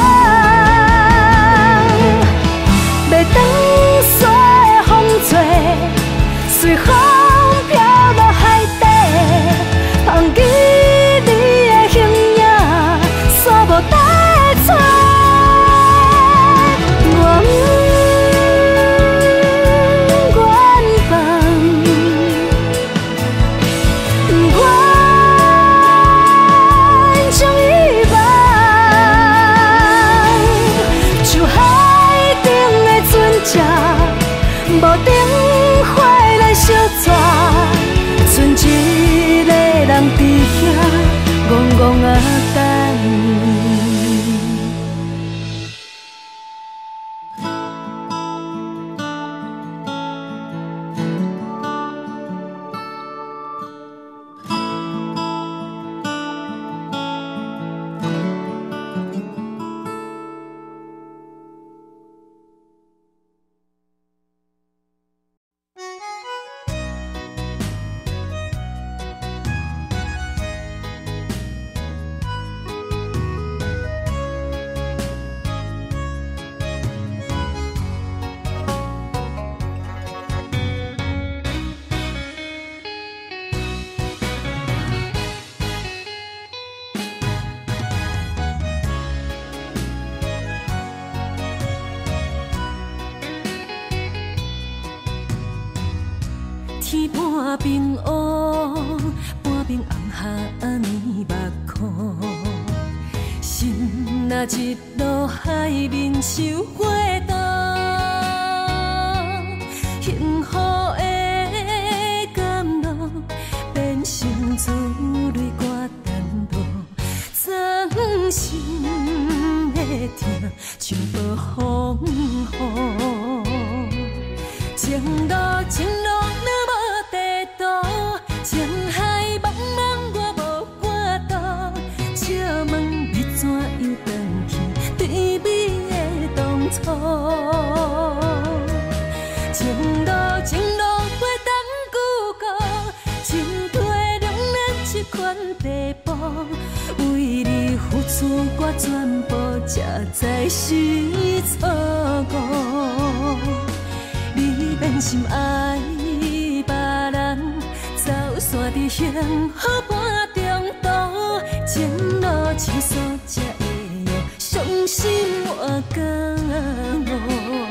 要等山的风吹，随风飘落海底，芳记你的形影，山无带找。我无灯火来相带，剩一个人伫遐戆戆啊等。天半边乌，半边红下暗暝目眶，心若一路海面受火冻，幸福的甘露变成珠泪挂淡薄，掌心的痛像暴风雨，情路情路。情海茫茫，我无半途。借问你怎样回去甜蜜的当初？情路情路会当久过，进退两难这款地步。为你付出我全部，才知是错误。你变心爱别人。走线伫幸福半中途，前路清楚才会用伤心换感悟。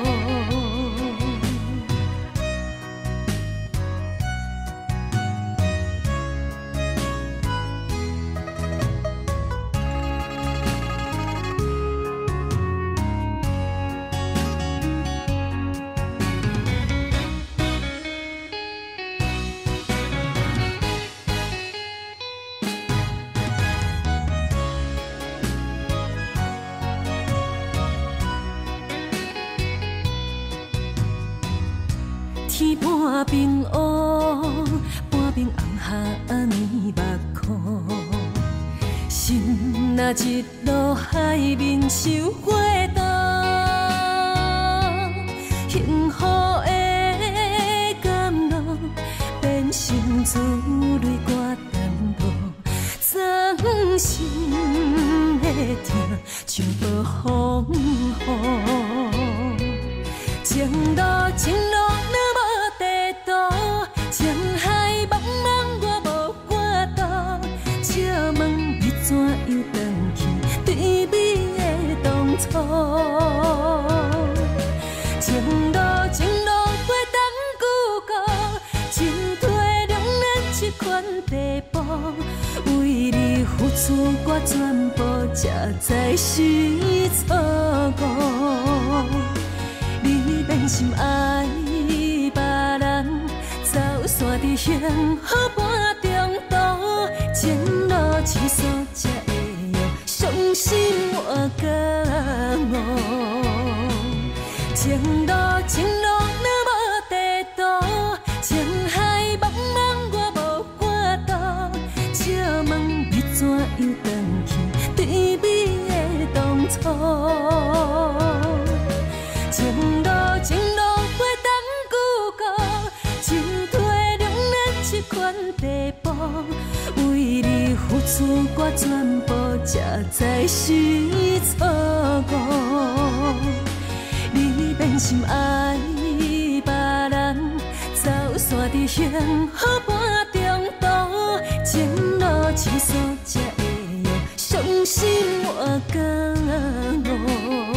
天半边乌，半边红下暗暝目眶。心若一路海面收花稻，幸福的甘露变成珠泪挂肠路，掌心的痛像无风雨。情路情路若无地图，情海茫茫我无半途。借问你怎样回去对美的当初？情路情路会当久固，进退两难这款地步。为你付出我全部，才知是错误。你变心爱别人，走散伫幸福半中途，前路起诉才会用伤心换感悟。情路情路若无地图，情海茫茫我无半途。借问你怎样回去对美的当初？情路情路会当久固，进退两难这款地步。为你付出我全部，才知是错误。你变心爱别人，走散伫幸福半中途。前路起诉才会用伤心换感悟。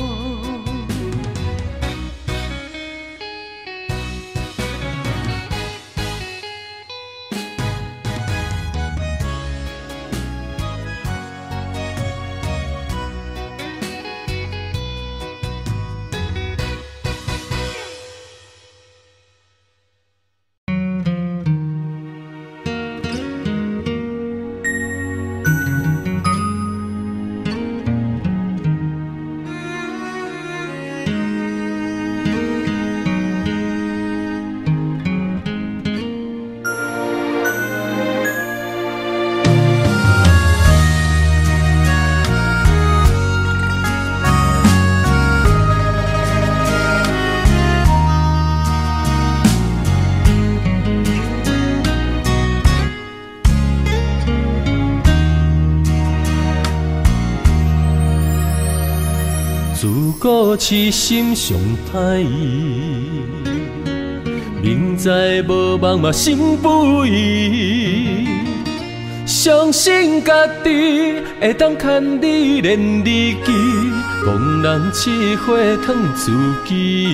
故痴心上歹意，明知无望嘛心不移。相信家己会当牵你连你记，憨人试火烫自己。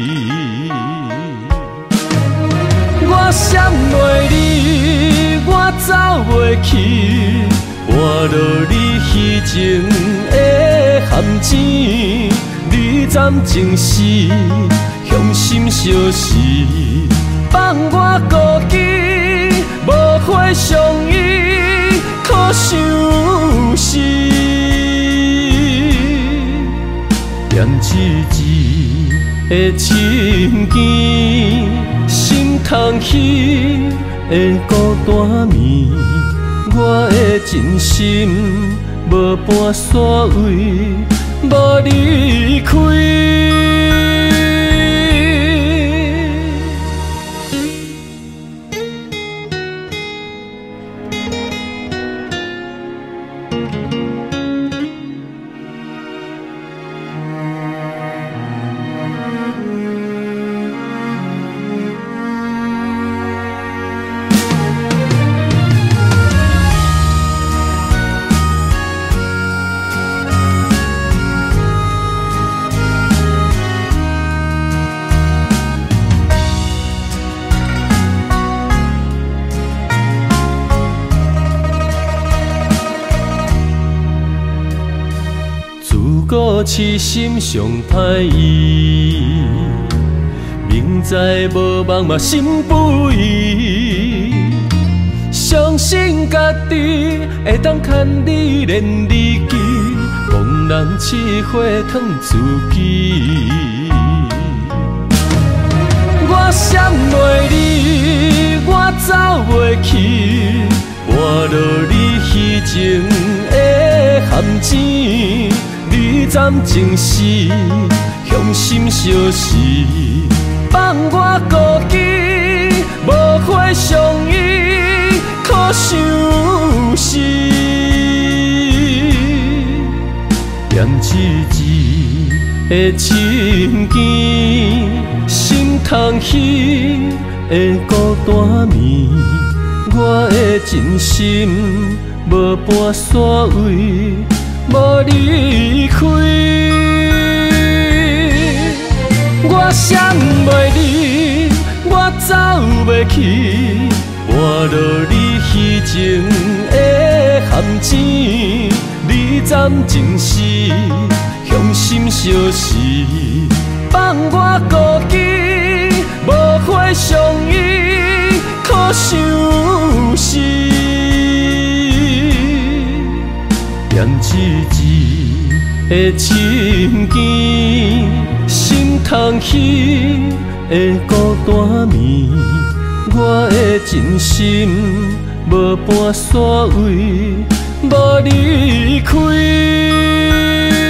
我闪袂你，我走袂去，换落你虚情的陷阱。你暂情是向心相视，放我孤寂，无花相依，可相思。念一字的情ken心通起的孤单眠，我的真心无半煞位。无离开，故痴心上歹意，明知无望嘛心不移。相信家己会当牵你连你记，茫然试火烫自己。我闪袂走袂去，换落你虚情的陷阱，你暂情是向心相思，放我孤寂，无花相依，可相思。念一字的情ken心通起的孤单眠，我的真心无半线位，无离开。我想袂你，我走袂去，换落你虚情的陷阱，你暂情是向心相思，放我孤寂，无花相依，可相思。念一字的情ken心通起的孤单眠，我的真心无半线位，无离开。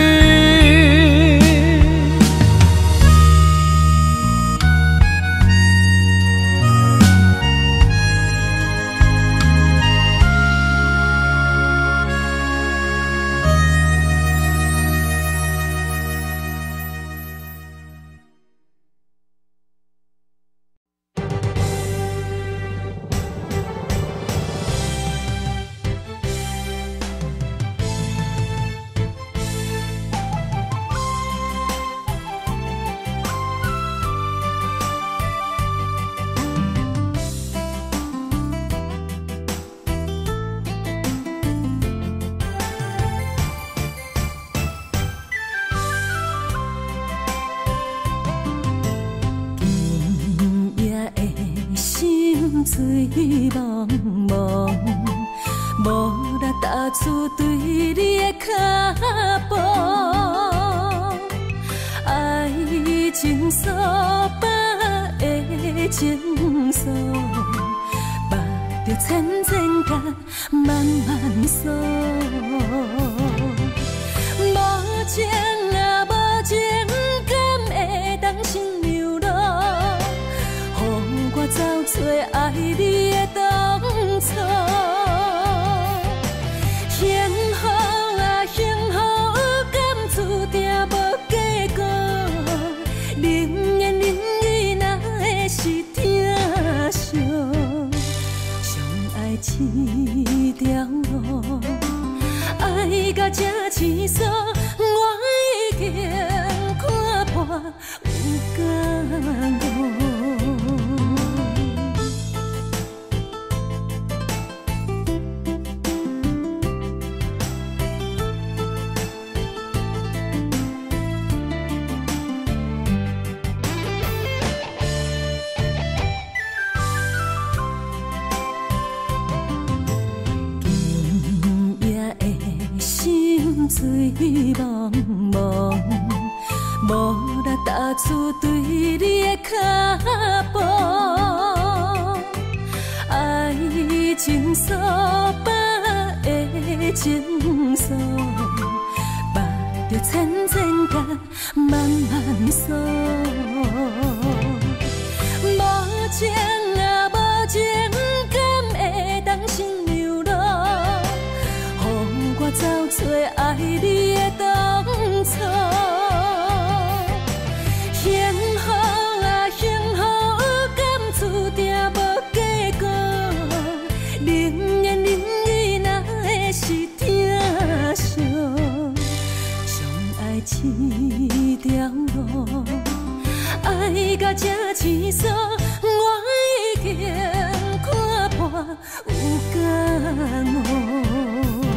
水茫茫，无力踏出对你的脚步。爱情诉把的情诉，目着千千甲慢慢诉。无情啊无情，敢会当心流落？予我走找爱你的当初。幸福啊幸福，敢注定无结果？宁愿宁愿哪会是疼惜？相爱一条路，爱到这凄楚，我已经看破有敢无。水茫茫，无力踏出对你的脚步。爱情诉把的情诉，目着千千甲慢慢诉。无情啊无情，敢会当心流落？予我走找爱你的当初。幸福啊幸福，敢注定无结果？宁愿宁愿哪会是疼惜？相爱一条路，爱到这凄楚，我已经看破有敢无。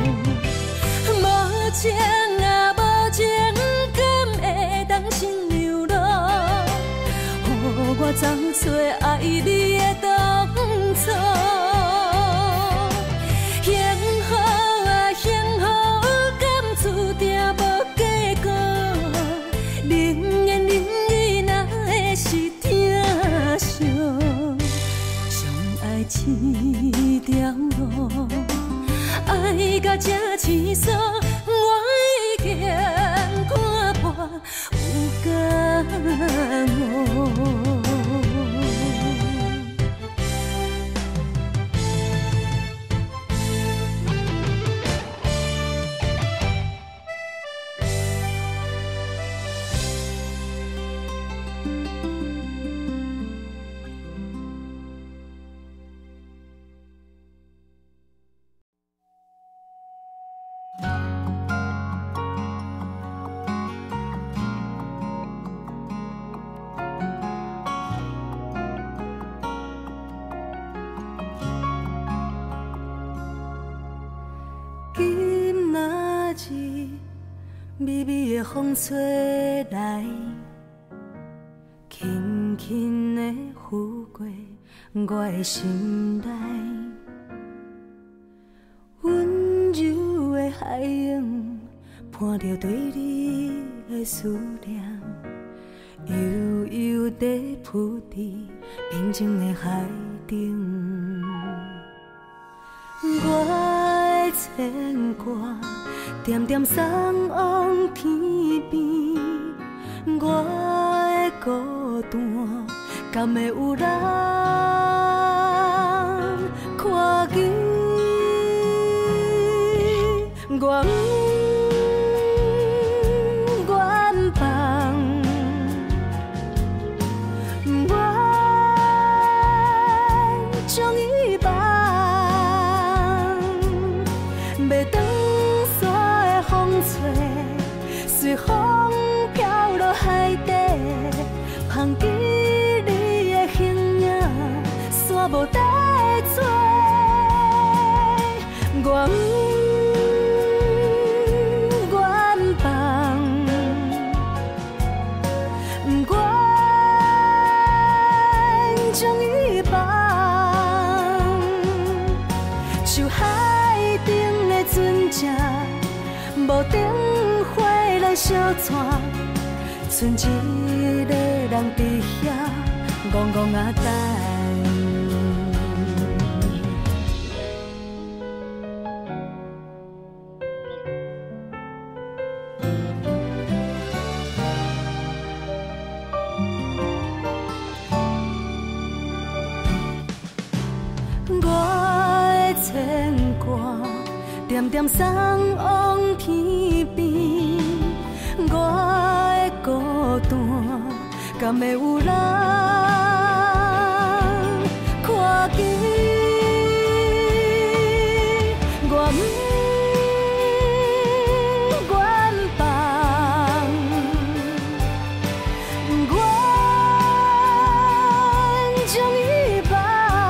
无情啊无情，敢会当心流落？予我走找爱你的当初。幸福啊幸福，敢注定无结果？宁愿宁愿哪会是疼惜？相爱风吹来，轻轻地拂过我的心内，温柔的海洋伴着对你的思念，悠悠地浮伫平静的海顶。我的牵挂点点送往天边，我的孤单敢会有人看见？我愿放，我将伊放，袂当煞的风吹，随风飘落海底，芳记你的形影，山无带做。我愿放，不愿将伊放，像海顶的船只，无灯火来相伴，剩一个人伫遐戆戆啊等。牵挂点点送往天边，我的孤单敢会有人看见？我不愿放，我将伊放。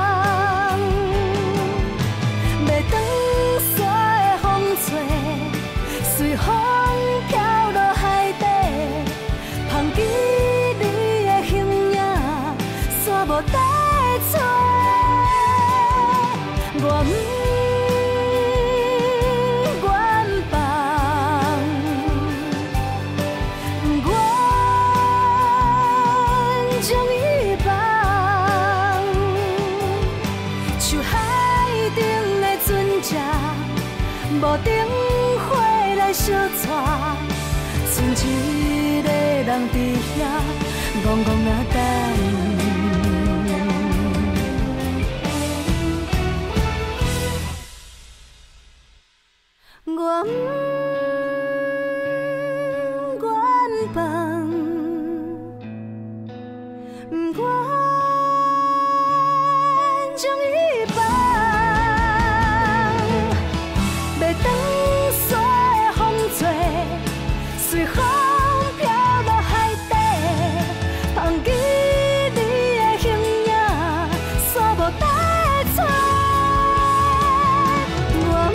随风飘落海底，芳记你的形影，山无带做。我不愿放，我将伊放，像海顶的船只，无灯火来相带，剩一个人伫遐戆戆啊等。我不愿放，不愿将伊放，袂当煞的风吹，随风飘落海底，芳记你的形影，山无带做。我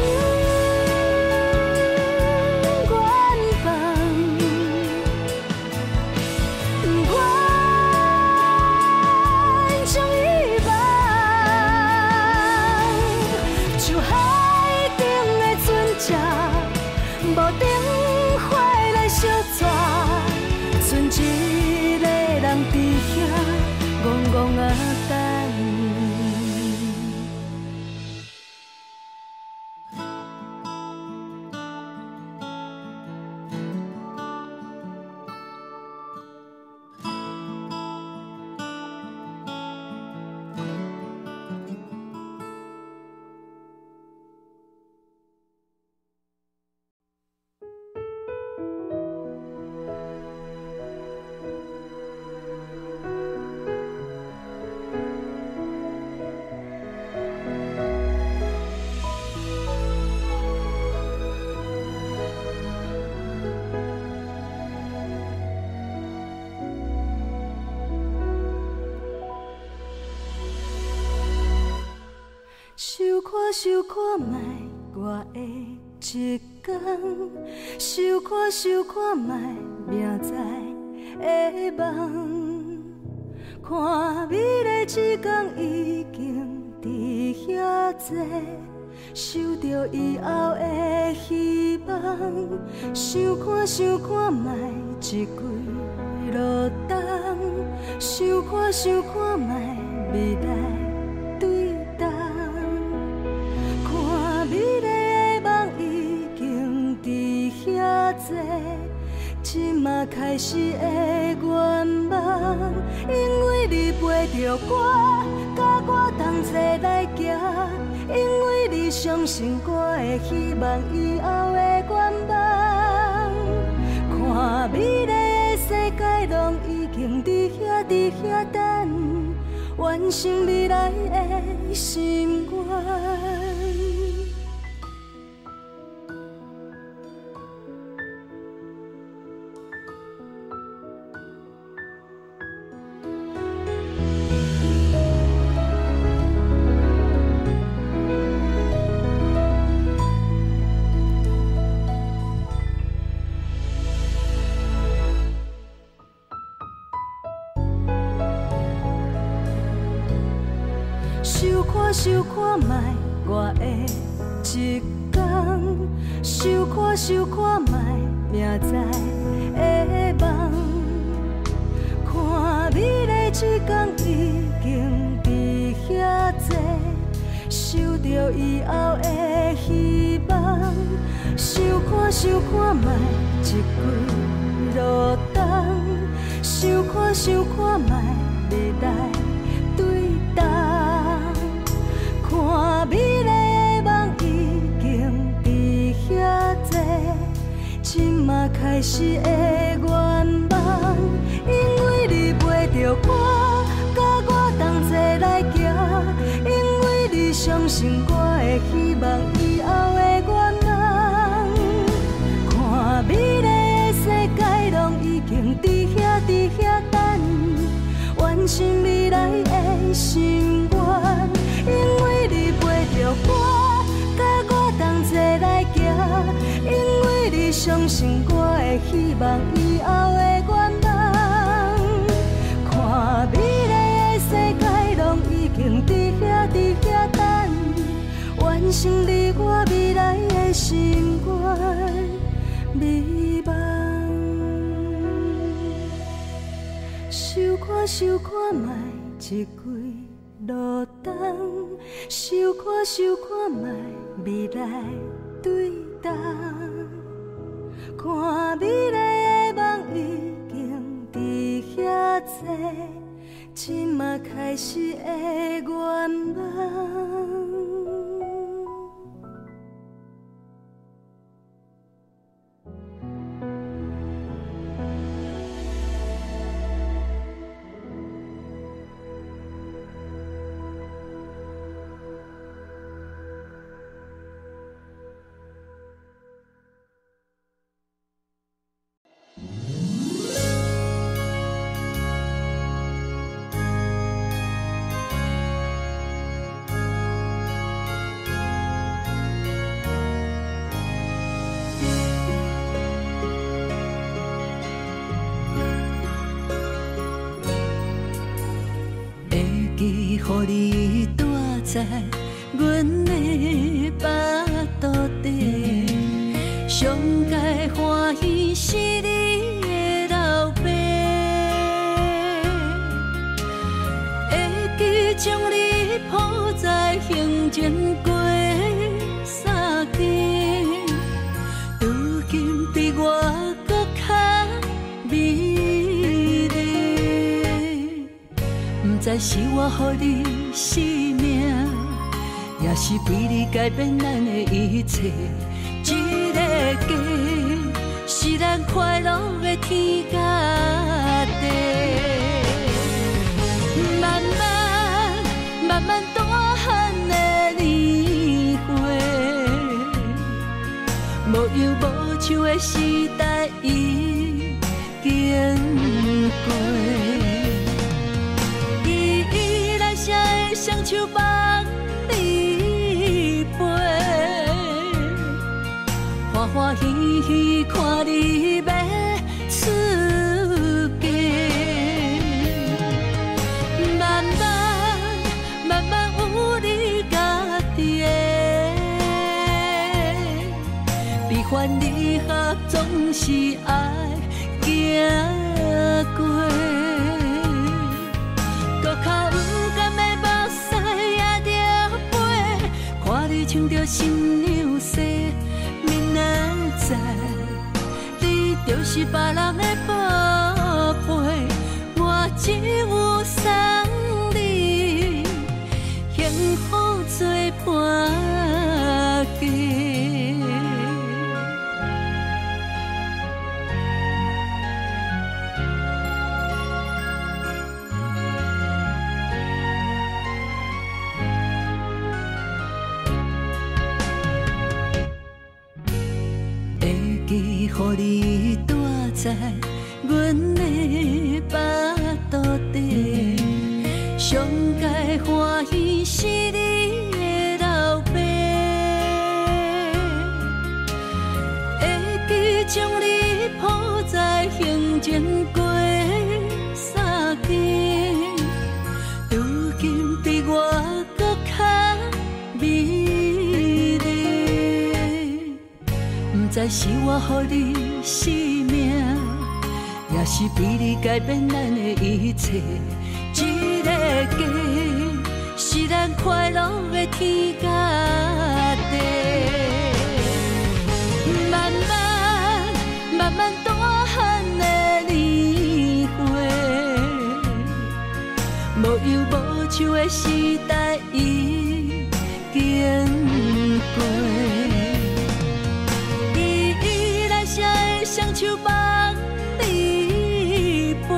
无灯火来相带，剩一个人伫遐戆戆啊等。想看卖， 我的一天，想看想看卖，明知会梦。看美丽一天已经伫遐坐，想着以后的希望。想看想看卖，一季落冬。想看想看卖，未来对当。看美丽的梦已经伫遐坐，即马开始的愿望。因为你陪着我，甲我同齐来行。因为你相信我的希望，以后的愿望。看美丽的世界，拢已经伫遐等，完成未来的心愿。想看卖我的一天，想看想看卖，明知会梦。看美丽一天已经伫遐坐，想着以后的希望。想看想看卖，一季落冬。想看想看卖，未来对当。看美丽的梦已经伫遐坐，即马开始的愿望。因为你陪着我，甲我同齐来行。因为你相信我的希望，以后的愿望。看美丽的世界，拢已经伫遐等，完成未来的心愿。因为你陪着我，甲我同齐来行。因为你相信我的希望，以后的愿望。看美丽的世界，拢已经伫遐等，完成你我未来的心愿美梦。想看想看卖，一季落冬。想看想看卖，未来对当。看美丽的梦已经伫遐坐，即马开始的愿望。 予你住在阮的巴肚底，上界欢喜是你的老爸，会记将你抱在胸前过三更，如今比我搁较美丽，不知是我予你生命，也是为你改变咱的一切。一个家是咱快乐的天甲地，慢慢慢慢大汉的年岁，无忧无愁的时代已经过。依然谁的双手帮你背？ 欢喜喜看你要出嫁，慢慢慢慢有你家己的，悲欢离合总是爱行过。搁较勇敢的目屎也着飞，看你穿着新娘衫，明仔载你就是别人的宝贝，我只有送你幸福做伴嫁。记，予你住在阮的巴肚底，上界欢喜是你的老爸，会记将你抱在胸前过三更，如今比我搁较美丽。不知是我予你生命，也是比你改变咱的一切。一个家是咱快乐的天甲地，慢慢慢慢大汉的年岁，无忧无愁的时代已经过。双手帮你背，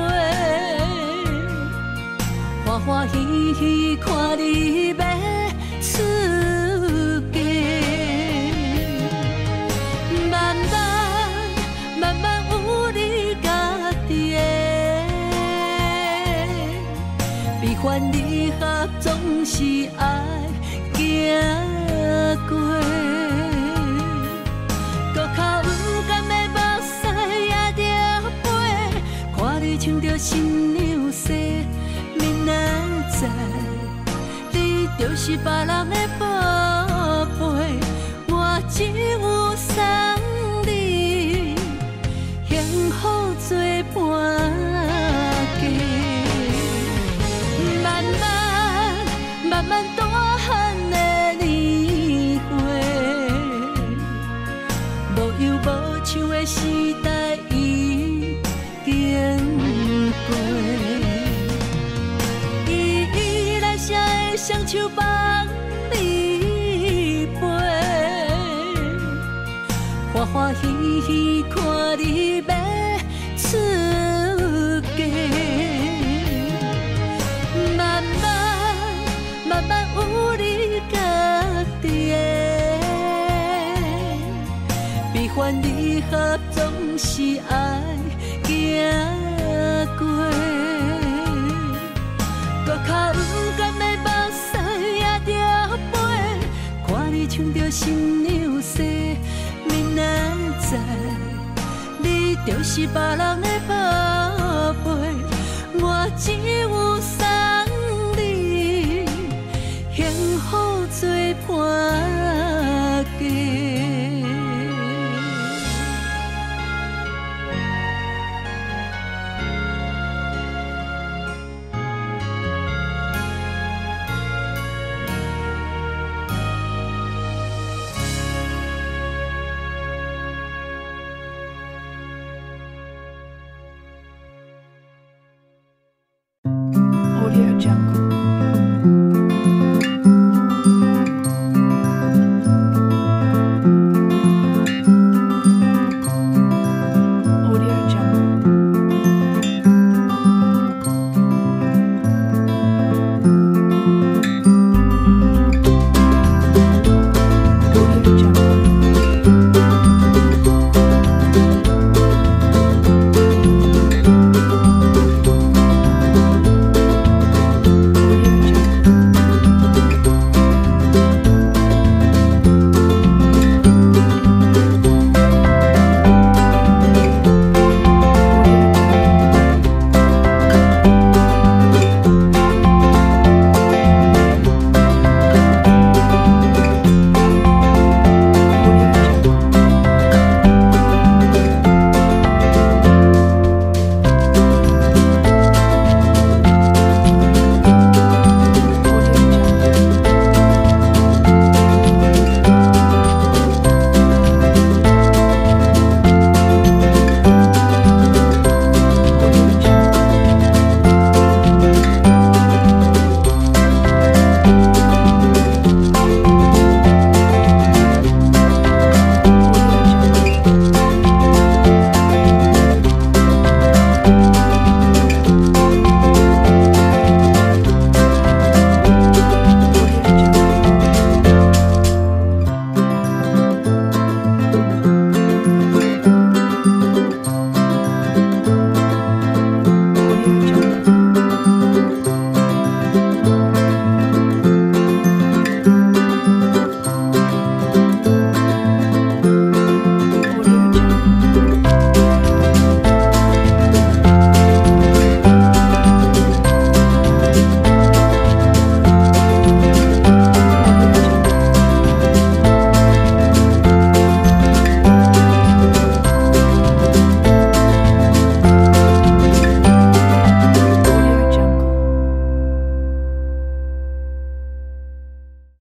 欢欢喜喜看你要出嫁，慢慢慢慢有你家己的，悲欢离合总是爱行过，搁较勇敢的目屎也着飞，看你穿着新娘衫，明仔载你就是别人的宝贝，我只有送你幸福做伴嫁，慢慢慢慢大汉的年岁，无忧无愁的时代已经过，依来谁会双手帮你背，欢欢喜喜看你要出嫁，慢慢慢慢有你家己的，悲欢离合总是爱行过，搁较勇敢的目屎也着飞，看你穿着新娘衫，明仔载你就是别人的宝